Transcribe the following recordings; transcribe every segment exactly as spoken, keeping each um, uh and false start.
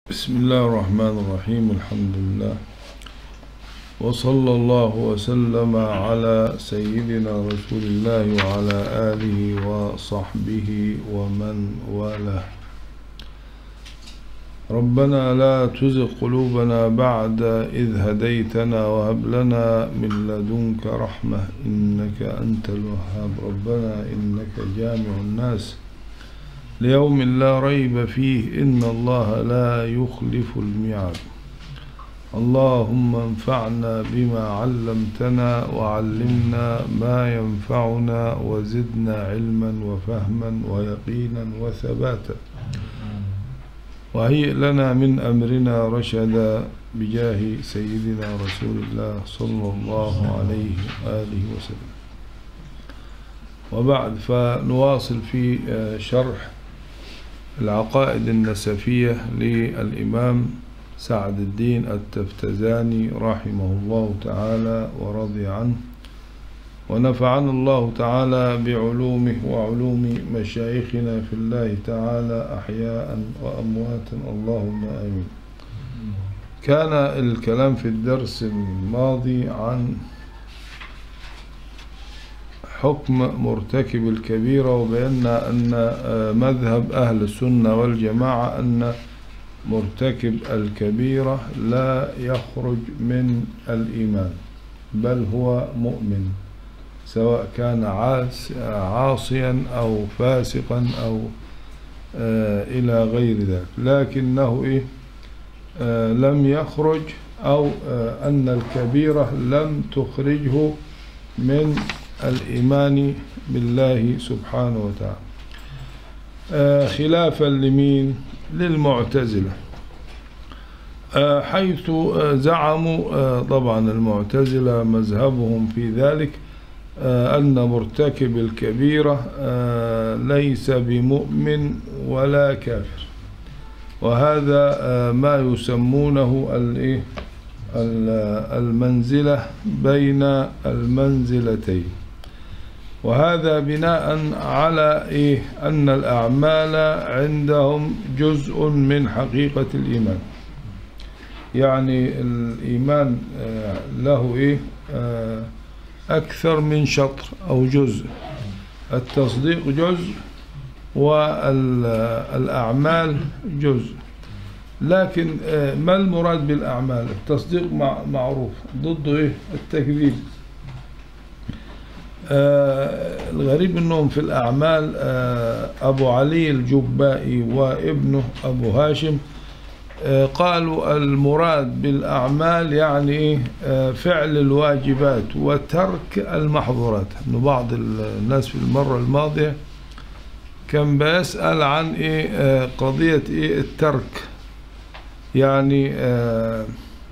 بسم الله الرحمن الرحيم. الحمد لله وصلى الله وسلم على سيدنا رسول الله وعلى آله وصحبه ومن والاه. ربنا لا تزغ قلوبنا بعد إذ هديتنا وهب لنا من لدنك رحمة إنك أنت الوهاب. ربنا إنك جامع الناس ليوم لا ريب فيه إن الله لا يخلف الميعاد. اللهم انفعنا بما علمتنا وعلمنا ما ينفعنا وزدنا علما وفهما ويقينا وثباتا وهيئ لنا من أمرنا رشدا بجاه سيدنا رسول الله صلى الله عليه وآله وسلم. وبعد، فنواصل في شرح العقائد النسفية للإمام سعد الدين التفتزاني رحمه الله تعالى ورضي عنه، ونفعنا الله تعالى بعلومه وعلوم مشايخنا في الله تعالى أحياء وأمواتا اللهم آمين. كان الكلام في الدرس الماضي عن حكم مرتكب الكبيرة، وبينا أن مذهب أهل السنة والجماعة أن مرتكب الكبيرة لا يخرج من الإيمان، بل هو مؤمن، سواء كان عاصيا أو فاسقا أو آه إلى غير ذلك، لكنه إيه آه لم يخرج، أو آه أن الكبيرة لم تخرجه من الإيمان بالله سبحانه وتعالى، آه خلافا لمين؟ للمعتزلة، آه حيث آه زعموا آه طبعا المعتزلة مذهبهم في ذلك آه أن مرتكب الكبيرة آه ليس بمؤمن ولا كافر، وهذا آه ما يسمونه الإيه المنزلة بين المنزلتين، وهذا بناء على إيه أن الأعمال عندهم جزء من حقيقة الإيمان. يعني الإيمان له إيه أكثر من شطر أو جزء، التصديق جزء والأعمال جزء. لكن ما المراد بالأعمال؟ التصديق معروف، ضده إيه؟ التكذيب. آه الغريب أنهم في الأعمال آه أبو علي الجبائي وابنه أبو هاشم آه قالوا المراد بالأعمال يعني إيه آه فعل الواجبات وترك المحظورات. إنه بعض الناس في المرة الماضية كان بيسأل عن إيه آه قضية إيه الترك، يعني آه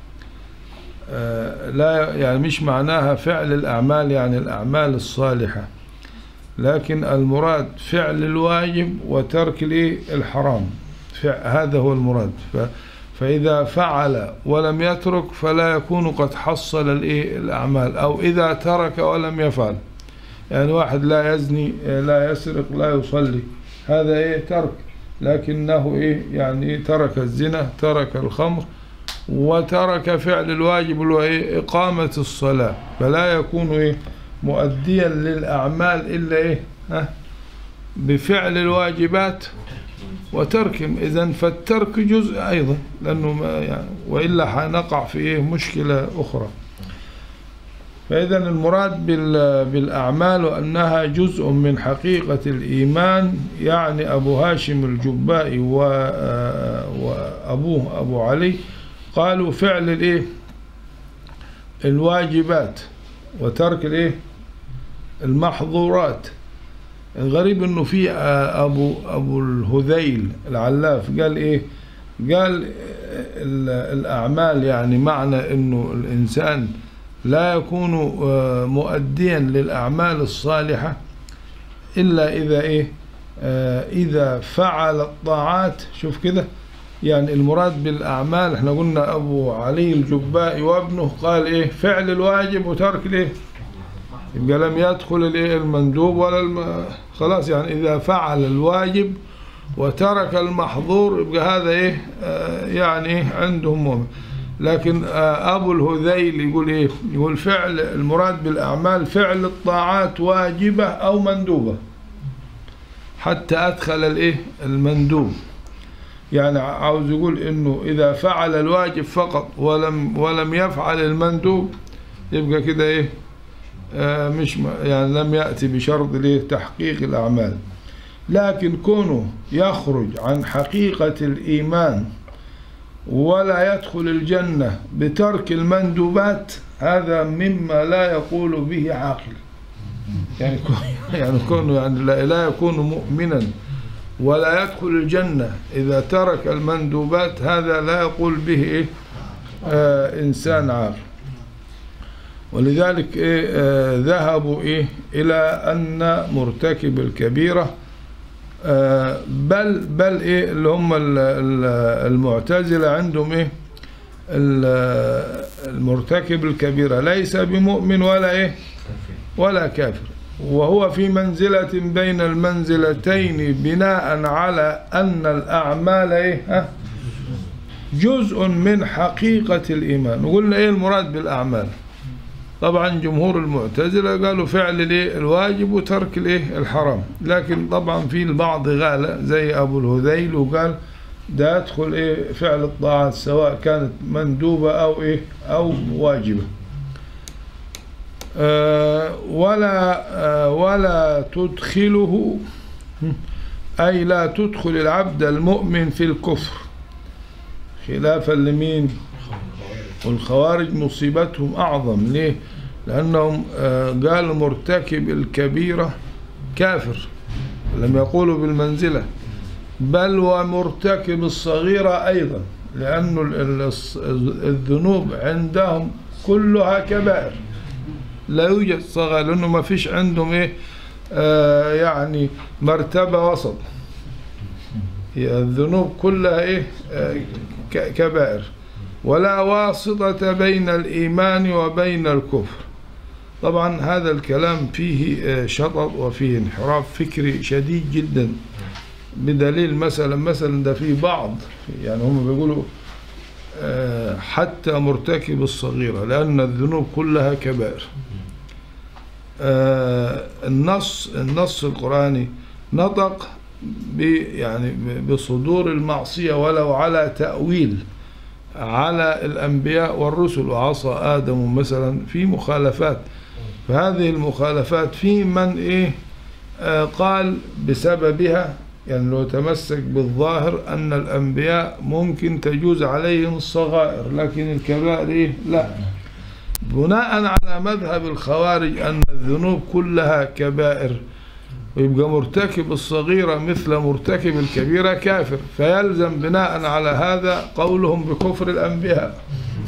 آه لا يعني مش معناها فعل الأعمال يعني الأعمال الصالحة، لكن المراد فعل الواجب وترك الحرام، هذا هو المراد. فإذا فعل ولم يترك فلا يكون قد حصل الأعمال، أو إذا ترك ولم يفعل، يعني واحد لا يزني لا يسرق لا يصلي، هذا إيه ترك، لكنه إيه يعني ترك الزنا ترك الخمر وترك فعل الواجب اللي هو إيه إقامة الصلاة، فلا يكون إيه مؤديا للأعمال إلا إيه ها بفعل الواجبات وتركهم. إذن فالترك جزء أيضا، لأنه ما يعني وإلا حنقع في إيه مشكلة أخرى. فإذا المراد بالأعمال أنها جزء من حقيقة الإيمان. يعني أبو هاشم الجبائي وأبوه أبو علي قالوا فعل الإيه الواجبات وترك الإيه المحظورات. الغريب إنه في أبو أبو الهذيل العلاف قال إيه قال الأعمال يعني معنى إنه الإنسان لا يكون مؤديا للأعمال الصالحة إلا إذا إيه إذا فعل الطاعات. شوف كده، يعني المراد بالأعمال احنا قلنا أبو علي الجبائي وابنه قال إيه فعل الواجب وترك الإيه، يبقى لم يدخل الإيه المندوب ولا الم... خلاص، يعني إذا فعل الواجب وترك المحظور يبقى هذا إيه آه يعني عندهم مؤمن. لكن آه أبو الهذيل يقول إيه؟ يقول فعل المراد بالأعمال فعل الطاعات واجبة أو مندوبة، حتى أدخل الإيه المندوب. يعني عاوز يقول إنه إذا فعل الواجب فقط ولم ولم يفعل المندوب يبقى كده إيه آه مش يعني لم يأتي بشرط ليه تحقيق الأعمال. لكن كونه يخرج عن حقيقة الإيمان ولا يدخل الجنة بترك المندوبات هذا مما لا يقول به عاقل. يعني يعني كونه يعني لا يكون مؤمنا ولا يدخل الجنة إذا ترك المندوبات هذا لا يقول به إيه آه إنسان عاقل. ولذلك إيه آه ذهبوا إيه إلى أن مرتكب الكبيرة آه بل بل إيه اللي هم المعتزلة عندهم إيه المرتكب الكبيرة ليس بمؤمن ولا إيه ولا كافر، وهو في منزلة بين المنزلتين بناء على أن الأعمال إيه جزء من حقيقة الإيمان. وقلنا إيه المراد بالأعمال؟ طبعا جمهور المعتزلة قالوا فعل الإيه الواجب وترك الإيه الحرام، لكن طبعا في البعض قال زي أبو الهذيل وقال ده يدخل إيه فعل الطاعات سواء كانت مندوبة أو إيه أو واجبة. أه ولا أه ولا تدخله أي لا تدخل العبد المؤمن في الكفر، خلافا لمين؟ والخوارج مصيبتهم أعظم. ليه؟ لأنهم أه قالوا مرتكب الكبيرة كافر، لم يقولوا بالمنزلة، بل ومرتكب الصغيرة أيضا، لأن الذنوب عندهم كلها كبائر، لا يوجد صغير، لأنه ما فيش عندهم إيه آه يعني مرتبة وسط، هي الذنوب كلها إيه آه كبائر، ولا واسطة بين الإيمان وبين الكفر. طبعا هذا الكلام فيه آه شطط وفيه انحراف فكري شديد جدا، بدليل مثلا مثلا ده في بعض يعني هم بيقولوا آه حتى مرتكب الصغيرة لأن الذنوب كلها كبائر. آه النص النص القرآني نطق يعني بصدور المعصية ولو على تأويل على الأنبياء والرسل، وعصى آدم مثلا في مخالفات، فهذه المخالفات في من إيه آه قال بسببها، يعني لو تمسك بالظاهر أن الأنبياء ممكن تجوز عليهم الصغائر لكن الكبائر إيه لا، بناء على مذهب الخوارج أن الذنوب كلها كبائر، ويبقى مرتكب الصغيرة مثل مرتكب الكبيرة كافر، فيلزم بناء على هذا قولهم بكفر الأنبياء.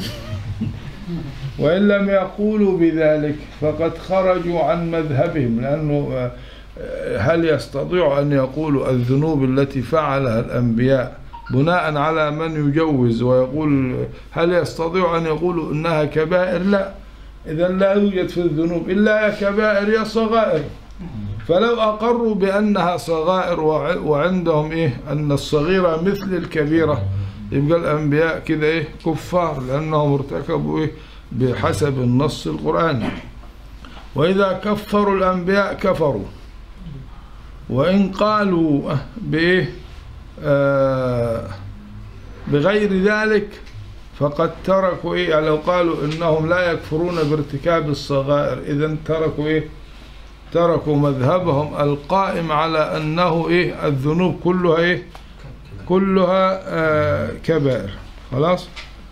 وإن لم يقولوا بذلك فقد خرجوا عن مذهبهم، لأنه هل يستطيع أن يقولوا الذنوب التي فعلها الأنبياء بناء على من يجوز ويقول هل يستطيع أن يقولوا إنها كبائر؟ لا، إذا لا يوجد في الذنوب إلا يا كبائر يا صغائر. فلو أقروا بأنها صغائر وعندهم إيه أن الصغيرة مثل الكبيرة يبقى الأنبياء كده إيه كفار، لأنهم ارتكبوا إيه بحسب النص القرآني. وإذا كفروا الأنبياء كفروا، وإن قالوا بإيه آه بغير ذلك فقد تركوا إيه، يعني لو قالوا إنهم لا يكفرون بارتكاب الصغائر إذن تركوا إيه تركوا مذهبهم القائم على أنه إيه الذنوب كلها إيه كلها آه كبائر. خلاص.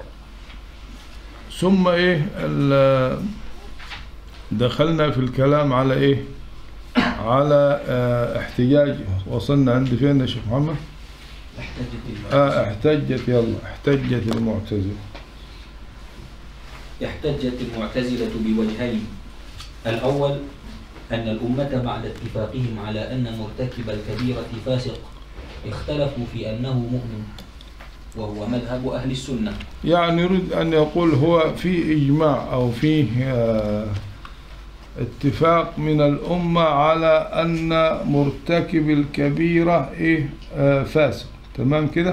ثم إيه دخلنا في الكلام على إيه على اه احتجاج. وصلنا عند فين يا شيخ محمد؟ احتجت اه احتجت يلا احتجت المعتزلة. احتجت المعتزلة بوجهين: الأول أن الأمة بعد اتفاقهم على أن مرتكب الكبيرة فاسق اختلفوا في أنه مؤمن، وهو مذهب أهل السنة. يعني يريد أن يقول هو في إجماع أو فيه آه اتفاق من الأمة على أن مرتكب الكبيرة إيه آه فاسق. تمام كده.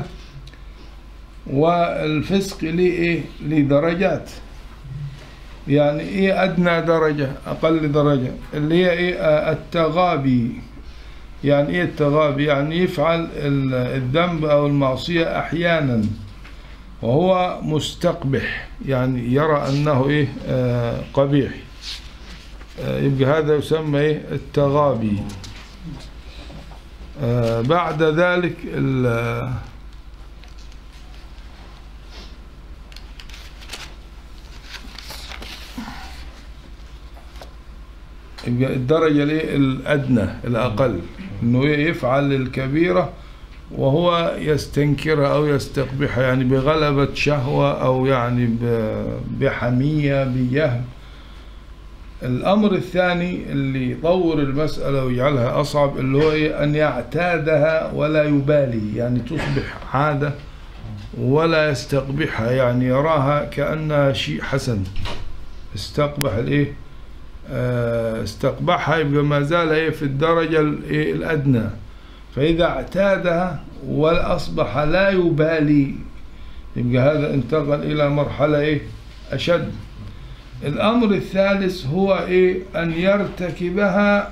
والفسق ليه إيه ليه درجات. يعني إيه أدنى درجة أقل درجة اللي هي إيه آه التغابي. يعني إيه التغابي؟ يعني يفعل الذنب أو المعصية أحيانا وهو مستقبح، يعني يرى أنه إيه آه قبيح، آه يبقى هذا يسمى إيه التغابي. آه بعد ذلك يبقى الدرجة الإيه الأدنى الأقل إنه يفعل الكبيرة وهو يستنكرها أو يستقبحها، يعني بغلبة شهوة أو يعني بحمية بجهل. الأمر الثاني اللي يطور المسألة ويجعلها أصعب اللي هو إيه أن يعتادها ولا يبالي، يعني تصبح عادة ولا يستقبحها، يعني يراها كأنها شيء حسن. استقبح الإيه استقبحها يبقى ما زال إيه في الدرجة الأدنى. فإذا اعتادها وأصبح لا يبالي يبقى هذا انتقل إلى مرحلة إيه أشد. الأمر الثالث هو إيه أن يرتكبها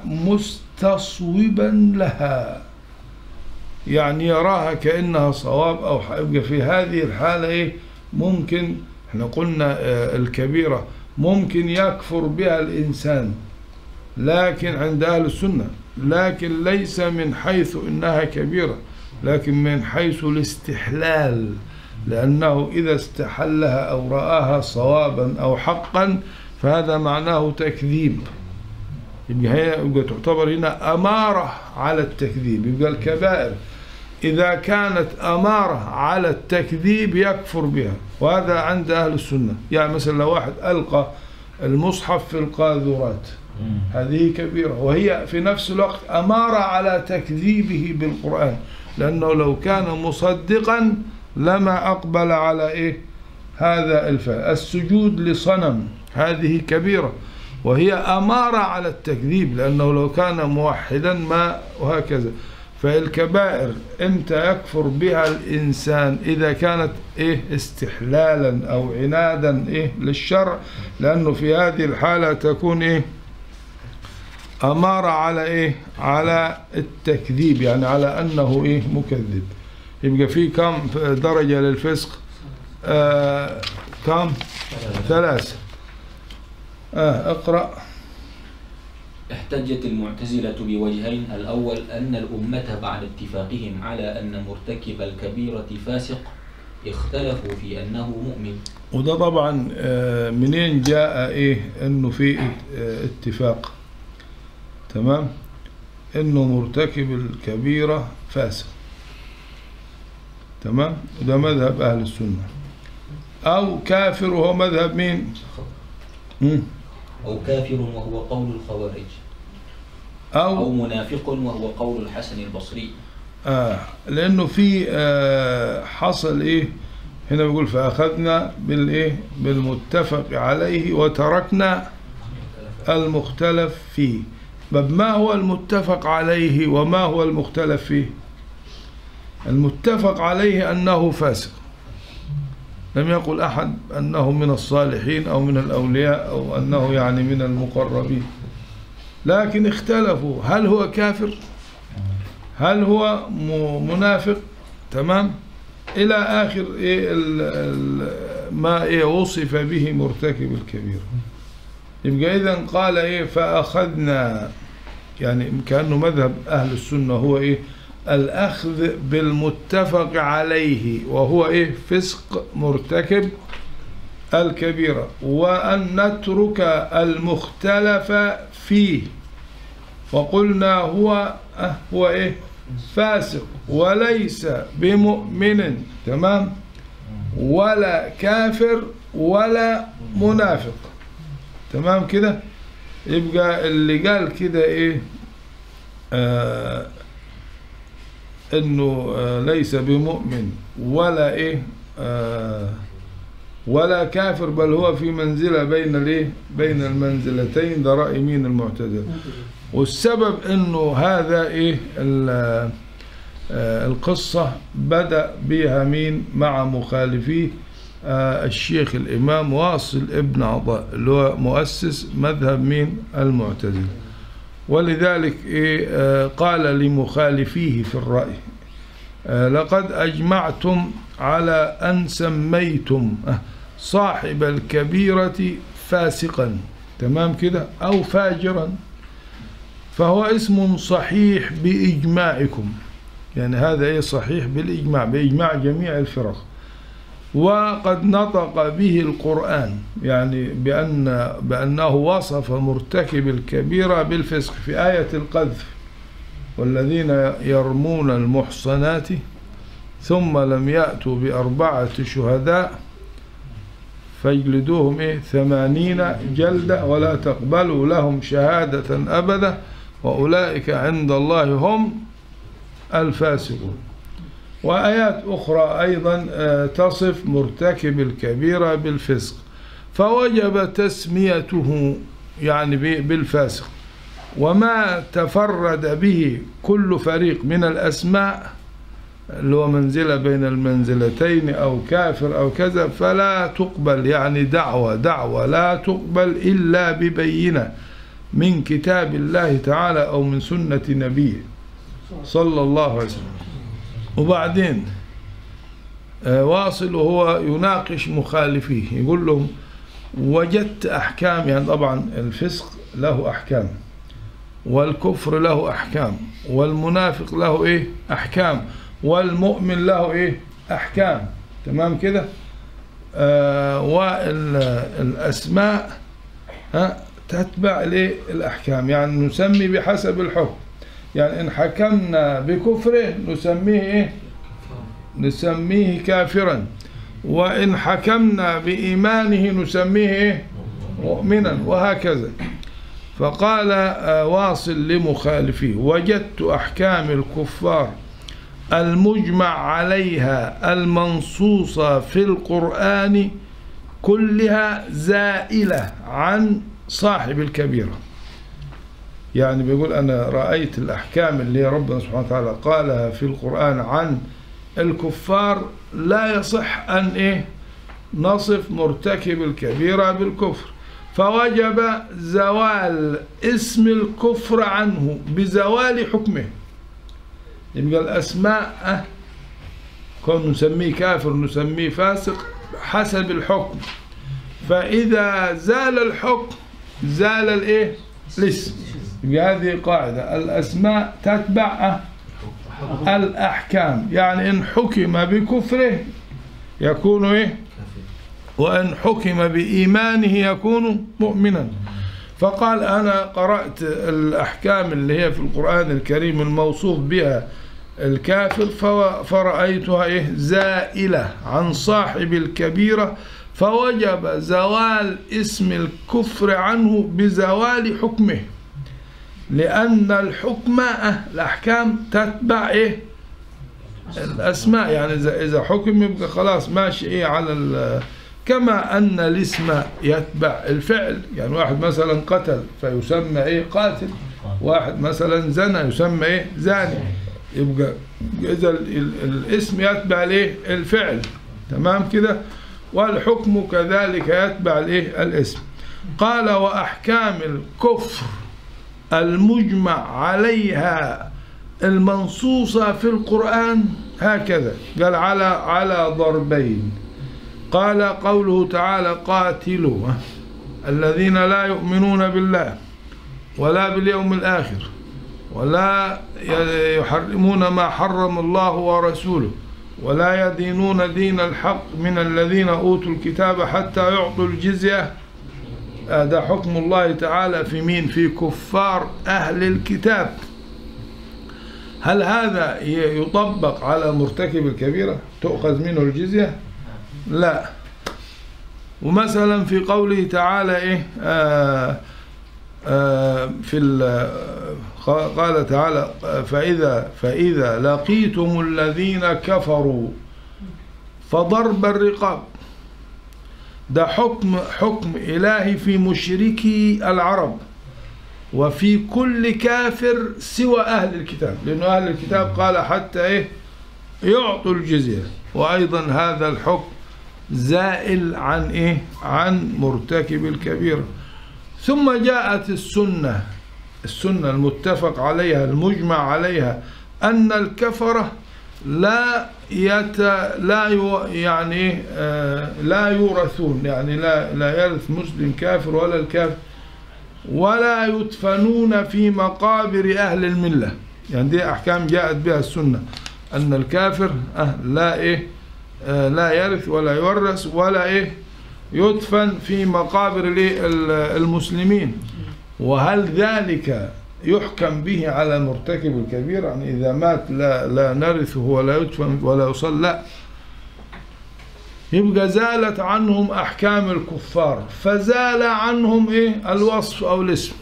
مستصوبا لها، يعني يراها كأنها صواب أو يبقى في هذه الحالة إيه ممكن احنا قلنا الكبيرة ممكن يكفر بها الإنسان لكن عند أهل السنة، لكن ليس من حيث إنها كبيرة، لكن من حيث الاستحلال، لأنه إذا استحلها أو رآها صوابا أو حقا فهذا معناه تكذيب. يبقى هي يبقى تعتبر هنا أمارة على التكذيب. يبقى الكبائر إذا كانت أمارة على التكذيب يكفر بها، وهذا عند أهل السنة. يعني مثلا لو واحد ألقى المصحف في القاذورات هذه كبيرة، وهي في نفس الوقت أمارة على تكذيبه بالقرآن، لأنه لو كان مصدقا لما أقبل على إيه هذا الفعل. السجود لصنم هذه كبيرة وهي أمارة على التكذيب، لأنه لو كان موحدا ما وهكذا. فالكبائر امتى يكفر بها الإنسان؟ إذا كانت إيه استحلالا أو عنادا إيه للشرع، لأنه في هذه الحالة تكون إيه أمارة على إيه على التكذيب، يعني على أنه إيه مكذب. يبقى في كم درجة للفسق؟ آه كم؟ ثلاثة. آه اقرأ. احتجت المعتزلة بوجهين: الأول أن الأمة بعد اتفاقهم على أن مرتكب الكبيرة فاسق اختلفوا في أنه مؤمن. وده طبعا منين جاء إيه أنه في اتفاق؟ تمام، أنه مرتكب الكبيرة فاسق. تمام، وده مذهب أهل السنة. أو كافر وهو مذهب مين؟ مم. أو كافر وهو قول الخوارج، أو, أو منافق وهو قول الحسن البصري. آه لأنه في آه حصل إيه هنا بيقول فأخذنا بالإيه بالمتفق عليه وتركنا المختلف فيه. ما هو المتفق عليه وما هو المختلف فيه؟ المتفق عليه أنه فاسق، لم يقل أحد أنه من الصالحين أو من الأولياء أو أنه يعني من المقربين، لكن اختلفوا هل هو كافر، هل هو منافق. تمام، إلى آخر إيه ما إيه وصف به مرتكب الكبير. يبقى إذن قال إيه فأخذنا، يعني كأنه مذهب أهل السنة هو إيه الأخذ بالمتفق عليه وهو إيه فسق مرتكب الكبيرة، وأن نترك المختلف فيه. وقلنا هو أه هو إيه فاسق وليس بمؤمن، تمام، ولا كافر ولا منافق. تمام كده. يبقى اللي قال كده إيه آه انه آه ليس بمؤمن ولا ايه آه ولا كافر، بل هو في منزلة بين الايه بين المنزلتين. ده رأي مين؟ المعتزلة. والسبب انه هذا ايه القصة بدأ بها مين مع مخالفيه؟ آه الشيخ الإمام واصل ابن عطاء اللي هو مؤسس مذهب مين؟ المعتزلة. ولذلك إيه آه قال لمخالفيه في الرأي: آه لقد أجمعتم على أن سميتم آه صاحب الكبيرة فاسقا، تمام كده، أو فاجرا، فهو اسم صحيح بإجماعكم. يعني هذا إيه صحيح بالإجماع، بإجماع جميع الفرق. وقد نطق به القرآن، يعني بأن بأنه وصف مرتكب الكبيرة بالفسق في آية القذف: والذين يرمون المحصنات ثم لم يأتوا بأربعة شهداء فاجلدوهم إيه ثمانين جلدة ولا تقبلوا لهم شهادة أبدا وأولئك عند الله هم الفاسقون. وآيات أخرى أيضا تصف مرتكب الكبيرة بالفسق، فوجب تسميته يعني بالفاسق. وما تفرد به كل فريق من الأسماء اللي هو منزلة بين المنزلتين أو كافر أو كذا فلا تقبل، يعني دعوة دعوة لا تقبل إلا ببينة من كتاب الله تعالى أو من سنة نبيه صلى الله عليه وسلم. وبعدين واصل وهو يناقش مخالفيه يقول لهم: وجدت أحكام، يعني طبعا الفسق له أحكام، والكفر له أحكام، والمنافق له إيه أحكام، والمؤمن له إيه أحكام، تمام كده. آه والأسماء ها تتبع ليه الأحكام، يعني نسمي بحسب الحكم. يعني إن حكمنا بكفره نسميه إيه نسميه كافرا، وإن حكمنا بإيمانه نسميه إيه مؤمنا، وهكذا. فقال واصل لمخالفيه: وجدت أحكام الكفار المجمع عليها المنصوصة في القرآن كلها زائلة عن صاحب الكبيرة. يعني بيقول أنا رأيت الأحكام اللي ربنا سبحانه وتعالى قالها في القرآن عن الكفار لا يصح أن إيه نصف مرتكب الكبيرة بالكفر، فوجب زوال اسم الكفر عنه بزوال حكمه. يبقى الأسماء كون نسميه كافر نسميه فاسق حسب الحكم، فإذا زال الحكم زال الإيه الاسم. يبقى هذه قاعدة: الأسماء تتبع الأحكام، يعني إن حكم بكفره يكون إيه وإن حكم بإيمانه يكون مؤمنا. فقال: أنا قرأت الأحكام اللي هي في القرآن الكريم الموصوف بها الكافر فرأيتها إيه زائلة عن صاحب الكبيرة، فوجب زوال اسم الكفر عنه بزوال حكمه، لأن الحكم الأحكام تتبع إيه الأسماء. يعني إذا حكم يبقى خلاص ماشي إيه على كما أن الاسم يتبع الفعل. يعني واحد مثلا قتل فيسمى إيه قاتل، واحد مثلا زنى يسمى إيه زاني. يبقى إذا الاسم يتبع الإيه الفعل، تمام كده، والحكم كذلك يتبع الإيه الاسم. قال: وأحكام الكفر المجمع عليها المنصوصة في القرآن هكذا. قال على على ضربين. قال: قوله تعالى: قاتلوا الذين لا يؤمنون بالله ولا باليوم الآخر ولا يحرمون ما حرم الله ورسوله ولا يدينون دين الحق من الذين أوتوا الكتاب حتى يعطوا الجزية. هذا حكم الله تعالى في مين؟ في كفار أهل الكتاب. هل هذا يطبق على مرتكب الكبيرة تؤخذ منه الجزية؟ لا. ومثلا في قوله تعالى إيه آه آه في قال تعالى: فإذا فإذا لقيتم الذين كفروا فضرب الرقاب. ده حكم حكم إلهي في مشركي العرب وفي كل كافر سوى أهل الكتاب، لأنه أهل الكتاب قال حتى إيه يعطوا الجزية، وأيضا هذا الحكم زائل عن إيه عن مرتكب الكبيرة. ثم جاءت السنة السنة المتفق عليها المجمع عليها أن الكفرة لا يت لا يو يعني آه لا يورثون، يعني لا لا يرث مسلم كافر ولا الكافر، ولا يدفنون في مقابر أهل الملة. يعني دي أحكام جاءت بها السنة، أن الكافر آه لا إيه آه لا يرث ولا يورث ولا إيه يدفن في مقابر المسلمين. وهل ذلك يحكم به على مرتكب الكبير؟ يعني إذا مات لا لا نرثه ولا يدفن ولا يصلى؟ لا، يبقى زالت عنهم أحكام الكفار، فزال عنهم إيه الوصف أو الاسم.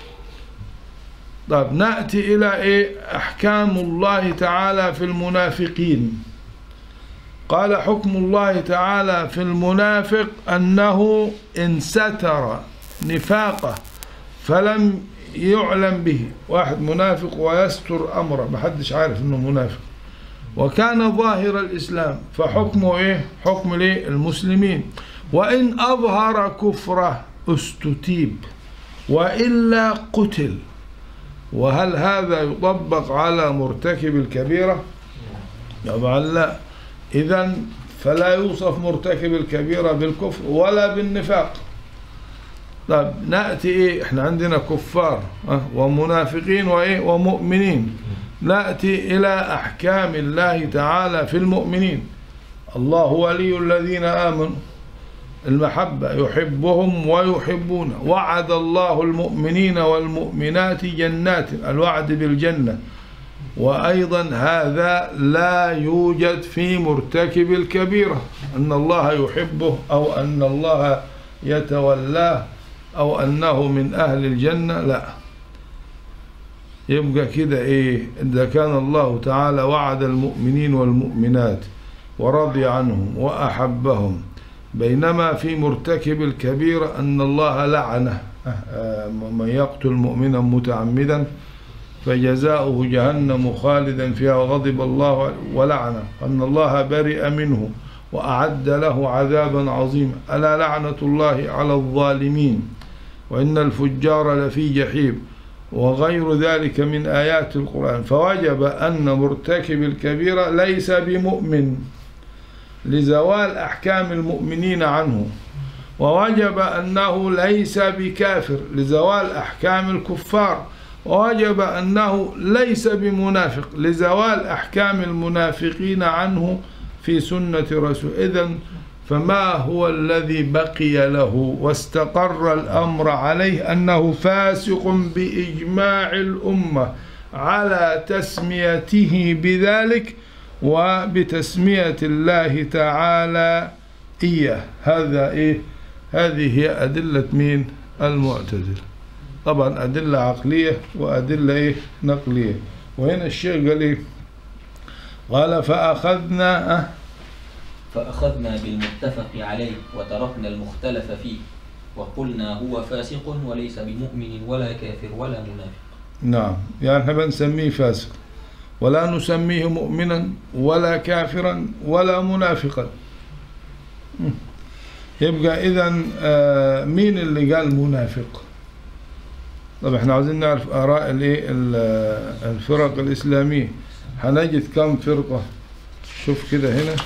طيب نأتي إلى إيه أحكام الله تعالى في المنافقين. قال حكم الله تعالى في المنافق أنه إن ستر نفاقه فلم يعلم به، واحد منافق ويستر أمره محدش عارف أنه منافق، وكان ظاهر الإسلام فحكمه إيه حكم للمسلمين، وإن أظهر كفره استتيب وإلا قتل. وهل هذا يطبق على مرتكب الكبيرة؟ طبعا لا. إذن فلا يوصف مرتكب الكبيرة بالكفر ولا بالنفاق. طيب نأتي إيه إحنا عندنا كفار أه ومنافقين وإيه ومؤمنين. نأتي إلى أحكام الله تعالى في المؤمنين. الله ولي الذين آمنوا، المحبة يحبهم ويحبونه. وعد الله المؤمنين والمؤمنات جنات، الوعد بالجنة. وأيضا هذا لا يوجد في مرتكب الكبيرة، أن الله يحبه أو أن الله يتولاه أو أنه من أهل الجنة، لا. يبقى كده إيه إذا كان الله تعالى وعد المؤمنين والمؤمنات ورضي عنهم وأحبهم، بينما في مرتكب الكبيرة أن الله لعنه، من يقتل مؤمنا متعمدا فجزاؤه جهنم خالدا فيها وغضب الله ولعنه، أن الله برئ منه وأعد له عذابا عظيما. ألا لعنة الله على الظالمين وإن الفجار لفي جحيم، وغير ذلك من آيات القرآن. فوجب أن مرتكب الكبيرة ليس بمؤمن لزوال أحكام المؤمنين عنه، ووجب أنه ليس بكافر لزوال أحكام الكفار، ووجب أنه ليس بمنافق لزوال أحكام المنافقين عنه في سنة رسول. إذن فما هو الذي بقي له واستقر الأمر عليه؟ أنه فاسق بإجماع الأمة على تسميته بذلك وبتسمية الله تعالى إياه. هذا إيه؟ هذه هي أدلة مين؟ المعتزلة. طبعا أدلة عقلية وأدلة إيه؟ نقلية. وهنا الشيخ قال إيه؟ قال فأخذنا فأخذنا بالمتفق عليه وتركنا المختلف فيه، وقلنا هو فاسق وليس بمؤمن ولا كافر ولا منافق. نعم، يعني احنا بنسميه فاسق ولا نسميه مؤمنا ولا كافرا ولا منافقا. يبقى إذن آه مين اللي قال منافق؟ طب احنا عاوزين نعرف آراء الفرق الإسلامية. هنجد كم فرقة؟ شوف كده هنا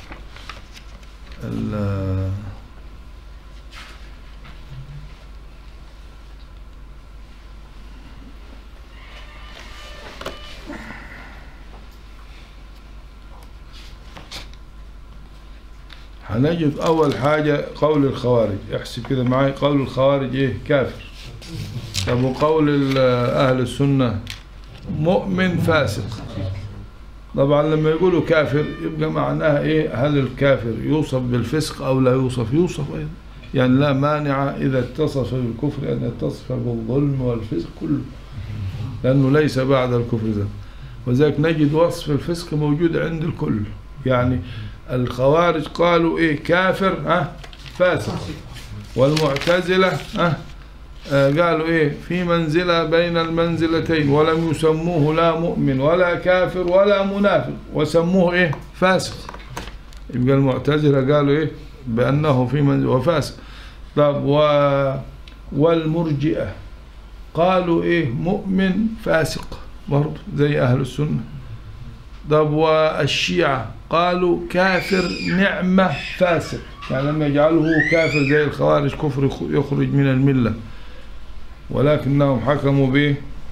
هنجد أول حاجة قول الخوارج. احسب كده معي، قول الخوارج إيه؟ كافر. طب وقول أهل السنة مؤمن فاسق. طبعا لما يقولوا كافر يبقى معناها إيه؟ هل الكافر يوصف بالفسق أو لا يوصف؟ يوصف أيضا، يعني لا مانع إذا اتصف بالكفر أن يتصف بالظلم والفسق كله، لأنه ليس بعد الكفر ذنب. وذلك نجد وصف الفسق موجود عند الكل. يعني الخوارج قالوا إيه؟ كافر ها فاسق. والمعتزلة أه آه قالوا إيه في منزلة بين المنزلتين ولم يسموه لا مؤمن ولا كافر ولا منافق وسموه إيه فاسق. يبقى المعتزلة قالوا إيه بأنه في منزل وفاسق. طب و والمرجئة قالوا إيه مؤمن فاسق برضه زي أهل السنة. طب والشيعة قالوا كافر نعمة فاسق، يعني لما يجعله كافر زي الخوارج كفر يخرج من الملة، ولكنهم حكموا به.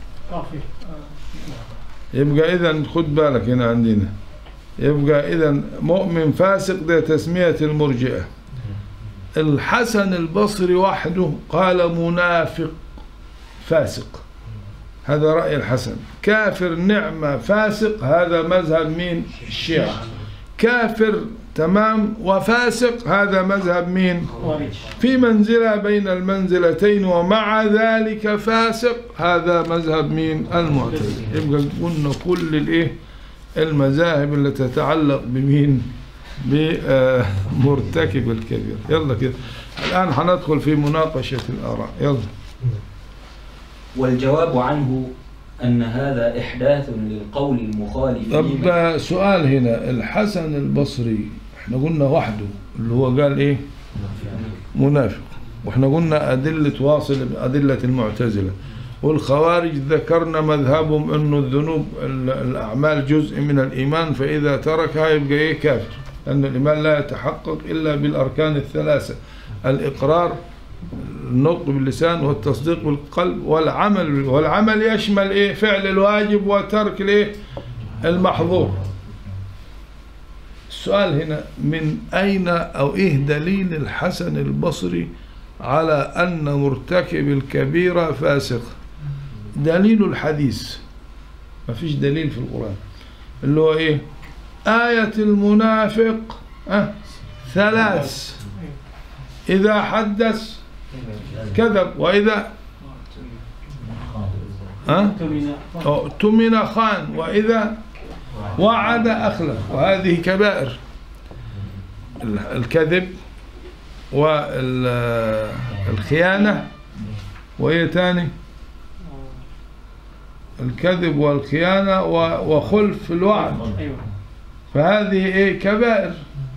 يبقى إذن خد بالك هنا عندنا، يبقى إذن مؤمن فاسق ده تسمية المرجئة. الحسن البصري وحده قال منافق فاسق، هذا رأي الحسن. كافر نعمة فاسق هذا مذهب مين؟ الشيعة. كافر تمام وفاسق هذا مذهب مين؟ في منزلة بين المنزلتين ومع ذلك فاسق هذا مذهب مين؟ المعتزلة. يبقى قلنا كل الايه المذاهب اللي تتعلق بمين؟ بمرتكب الكبير. يلا كده الآن هندخل في مناقشة الآراء. يلا. والجواب عنه أن هذا إحداث للقول المخالف. طب سؤال هنا، الحسن البصري احنا قلنا وحده اللي هو قال ايه منافق، واحنا قلنا أدلة واصل أدلة المعتزلة، والخوارج ذكرنا مذهبهم انه الذنوب الأعمال جزء من الإيمان فإذا تركها يبقى ايه كافر، لأن الإيمان لا يتحقق إلا بالأركان الثلاثة: الإقرار، النطق باللسان، والتصديق بالقلب، والعمل. والعمل يشمل ايه فعل الواجب وترك الايه المحظور. السؤال هنا من أين أو إيه دليل الحسن البصري على أن مرتكب الكبيرة فاسق؟ دليل الحديث، ما فيش دليل في القرآن، اللي هو إيه آية المنافق أه ثلاث: إذا حدث كذب، وإذا اؤتمن خان، وإذا وعد أخلف. وهذه كبائر: الكذب والخيانة، وإيه تاني؟ الكذب والخيانة وخلف الوعد. فهذه إيه كبائر،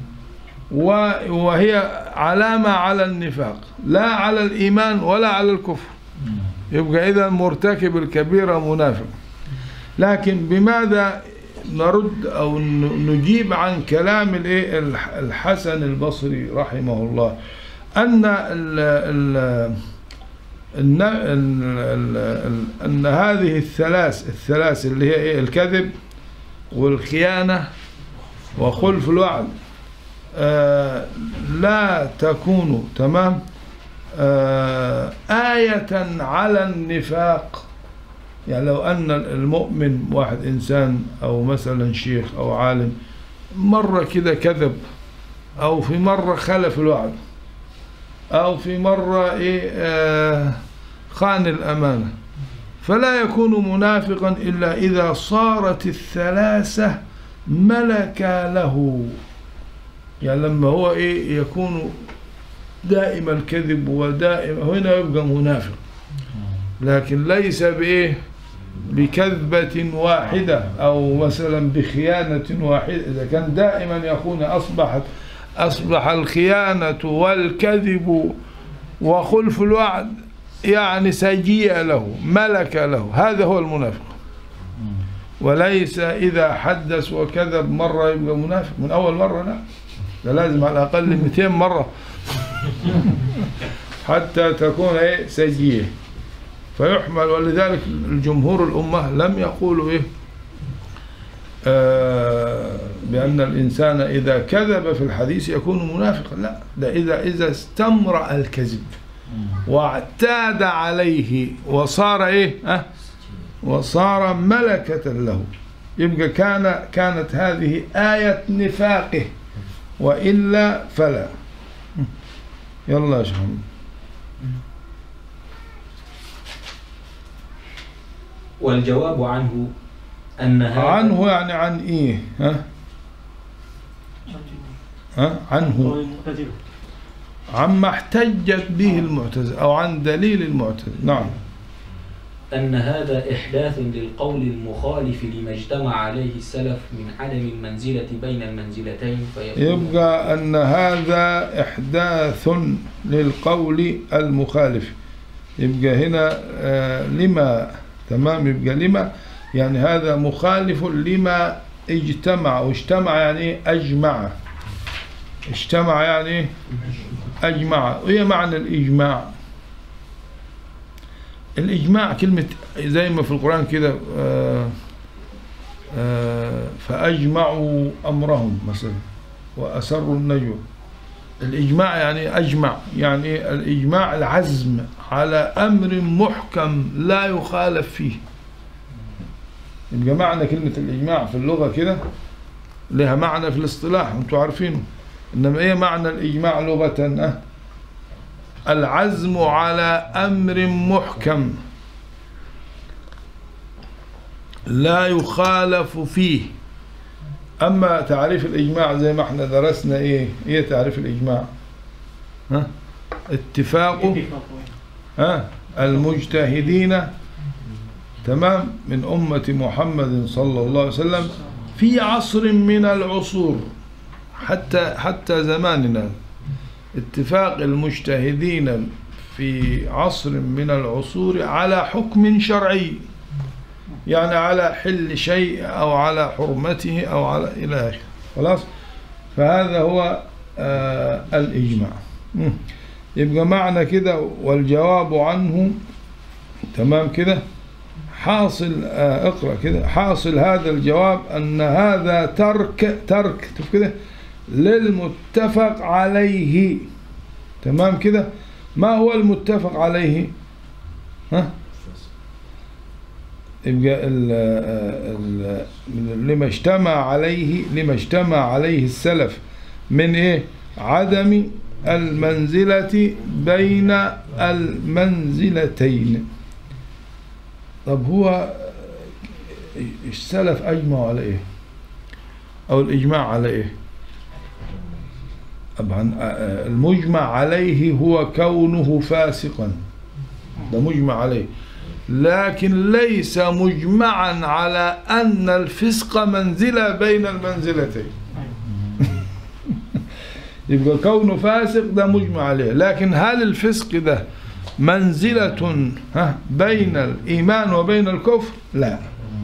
وهي علامة على النفاق لا على الإيمان ولا على الكفر. يبقى إذا مرتكب الكبيرة منافق. لكن بماذا نرد أو نجيب عن كلام الحسن البصري رحمه الله؟ أن ال ال أن, أن هذه الثلاث الثلاث اللي هي الكذب والخيانة وخلف الوعد آه لا تكون تمام آه آية على النفاق. يعني لو أن المؤمن واحد إنسان أو مثلا شيخ أو عالم مرة كده كذب، أو في مرة خلف الوعد، أو في مرة إيه آه خان الأمانة، فلا يكون منافقا إلا إذا صارت الثلاثة ملكا له. يعني لما هو إيه يكون دائما الكذب ودائما، هنا يبقى منافق. لكن ليس بإيه بكذبة واحدة أو مثلا بخيانة واحدة. إذا كان دائما يكون أصبحت أصبح الخيانة والكذب وخلف الوعد يعني سجية له ملك له، هذا هو المنافق. وليس إذا حدث وكذب مرة يبقى منافق من أول مرة، لا، ده لازم على الأقل مئتين مرة حتى تكون إيه سجية فيحمل. ولذلك الجمهور الأمة لم يقولوا إيه آه بأن الإنسان إذا كذب في الحديث يكون منافقا، لا، ده إذا إذا استمرأ الكذب واعتاد عليه وصار إيه أه وصار ملكة له، يبقى كان كانت هذه آية نفاقه، وإلا فلا. يلا يا شيخ. والجواب عنه أن هذا عنه يعني عن إيه ها ها عنه عما احتجت به المعتزلة أو عن دليل المعتزلة. نعم. أن هذا إحداث للقول المخالف لما اجتمع عليه السلف من عدم المنزلة بين المنزلتين، يبقى أن هذا إحداث للقول المخالف. يبقى هنا آه لما، تمام، يبقى لما يعني هذا مخالف لما اجتمع، واجتمع يعني أجمع، اجتمع يعني أجمع. وهي معنى الإجماع. الإجماع كلمة زي ما في القرآن كده آه آه فأجمعوا أمرهم مثلا وأسروا النجوى. الإجماع يعني أجمع، يعني الإجماع العزم على أمر محكم لا يخالف فيه. يبقى معنى كلمة الإجماع في اللغة كده لها معنى في الاصطلاح أنتوا عارفينه، إنما إيه معنى الإجماع لغة؟ أه العزم على أمر محكم لا يخالف فيه. أما تعريف الإجماع زي ما احنا درسنا إيه إيه تعريف الإجماع؟ ها اتفاق ها المجتهدين، تمام، من أمة محمد صلى الله عليه وسلم في عصر من العصور حتى حتى زماننا. اتفاق المجتهدين في عصر من العصور على حكم شرعي، يعني على حل شيء أو على حرمته أو على إلى آخره. خلاص، فهذا هو آه الإجماع. يبقى معنى كده والجواب عنه، تمام كده، حاصل آه اقرأ كده، حاصل هذا الجواب أن هذا ترك ترك كده للمتفق عليه. تمام كده. ما هو المتفق عليه؟ ها؟ يبقى ال ال لما اجتمع عليه لما اجتمع عليه السلف من ايه؟ عدم المنزلة بين المنزلتين. طب هو السلف أجمعوا على ايه؟ أو الإجماع على ايه؟ طبعا المجمع عليه هو كونه فاسقا، ده مجمع عليه، لكن ليس مجمعا على أن الفسق منزلة بين المنزلتين. يبقى كونه فاسق ده مجمع عليه، لكن هل الفسق ده منزلة بين الإيمان وبين الكفر؟ لا.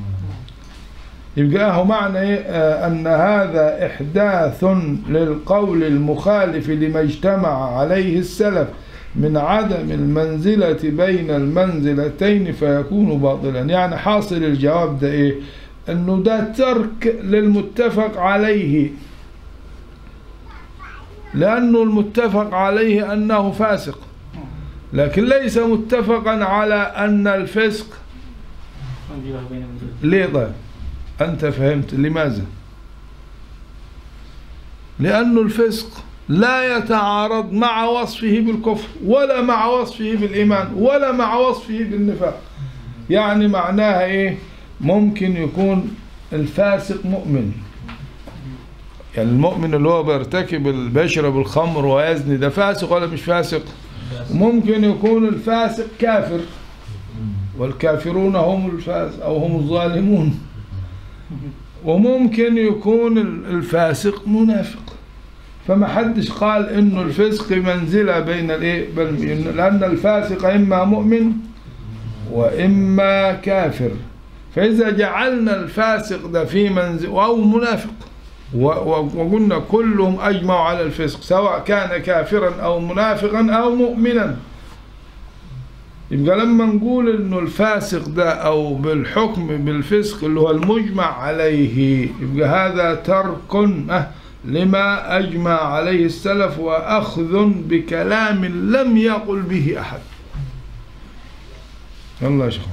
يبقى هو معنى إيه؟ أن هذا إحداث للقول المخالف لما اجتمع عليه السلف من عدم المنزلة بين المنزلتين فيكون باطلا. يعني حاصل الجواب ده إيه؟ أنه ده ترك للمتفق عليه، لأنه المتفق عليه أنه فاسق، لكن ليس متفقا على أن الفسق. ليه طيب؟ أنت فهمت لماذا؟ لأن الفسق لا يتعارض مع وصفه بالكفر ولا مع وصفه بالإيمان ولا مع وصفه بالنفاق. يعني معناها إيه؟ ممكن يكون الفاسق مؤمن، يعني المؤمن اللي هو بيرتكب بيشرب الخمر ويزني ده فاسق ولا مش فاسق؟ ممكن يكون الفاسق كافر، والكافرون هم الفاسق أو هم الظالمون. وممكن يكون الفاسق منافق. فما حدش قال انه الفسق منزلة بين الايه، لان الفاسق اما مؤمن واما كافر. فاذا جعلنا الفاسق ده في منزل او منافق وقلنا كلهم اجمعوا على الفسق سواء كان كافرا او منافقا او مؤمنا، يبقى لما نقول انه الفاسق ده او بالحكم بالفسق اللي هو المجمع عليه، يبقى هذا ترك لما اجمع عليه السلف واخذ بكلام لم يقل به احد. يلا يا شيخ.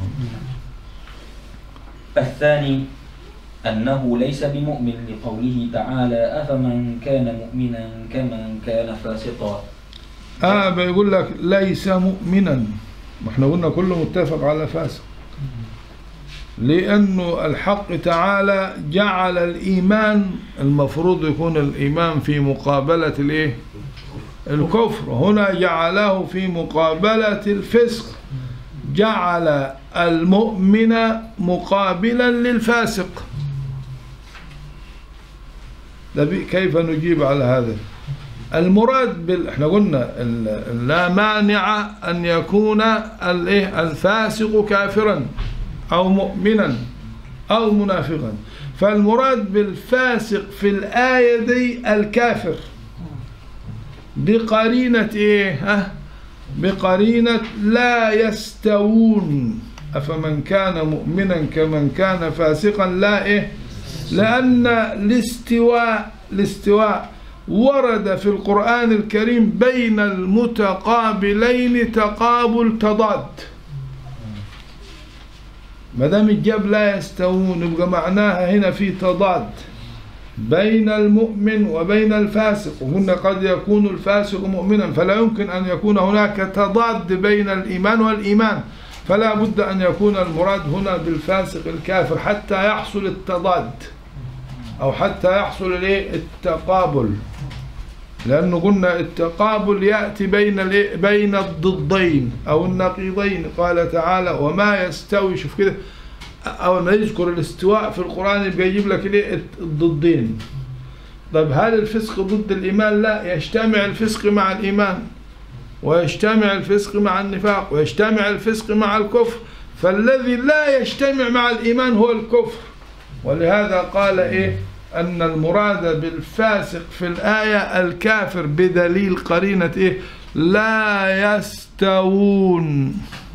الثاني أنه ليس بمؤمن لقوله تعالى أفمن كان مؤمنا كمن كان فاسقا. آه بيقول لك ليس مؤمنا، ما احنا قلنا كله متفق على فاسق، لأنه الحق تعالى جعل الإيمان، المفروض يكون الإيمان في مقابلة الايه؟ الكفر. هنا جعله في مقابلة الفسق، جعل المؤمن مقابلا للفاسق. كيف نجيب على هذا؟ المراد بال... احنا قلنا ال... لا مانع أن يكون الفاسق كافرا أو مؤمنا أو منافقا، فالمراد بالفاسق في الآية دي الكافر بقرينة ايه؟ ها؟ بقرينة لا يستوون، أفمن كان مؤمنا كمن كان فاسقا لا إيه؟ لأن الاستواء الاستواء ورد في القرآن الكريم بين المتقابلين تقابل تضاد. ما دام الجاب لا يستوون يبقى معناها هنا في تضاد بين المؤمن وبين الفاسق، وهنا قد يكون الفاسق مؤمنا، فلا يمكن أن يكون هناك تضاد بين الإيمان والإيمان، فلا بد أن يكون المراد هنا بالفاسق الكافر حتى يحصل التضاد أو حتى يحصل التقابل، لأنه قلنا التقابل يأتي بين بين الضدين أو النقيضين. قال تعالى وما يستوي، شوف كده أول ما يذكر الاستواء في القرآن يبقى يجيب لك ليه الضدين. طيب هل الفسق ضد الإيمان؟ لا، يجتمع الفسق مع الإيمان، ويجتمع الفسق مع النفاق، ويجتمع الفسق مع الكفر، فالذي لا يجتمع مع الإيمان هو الكفر. ولهذا قال إيه؟ أن المراد بالفاسق في الآية الكافر بدليل قرينة إيه؟ لا يستوون.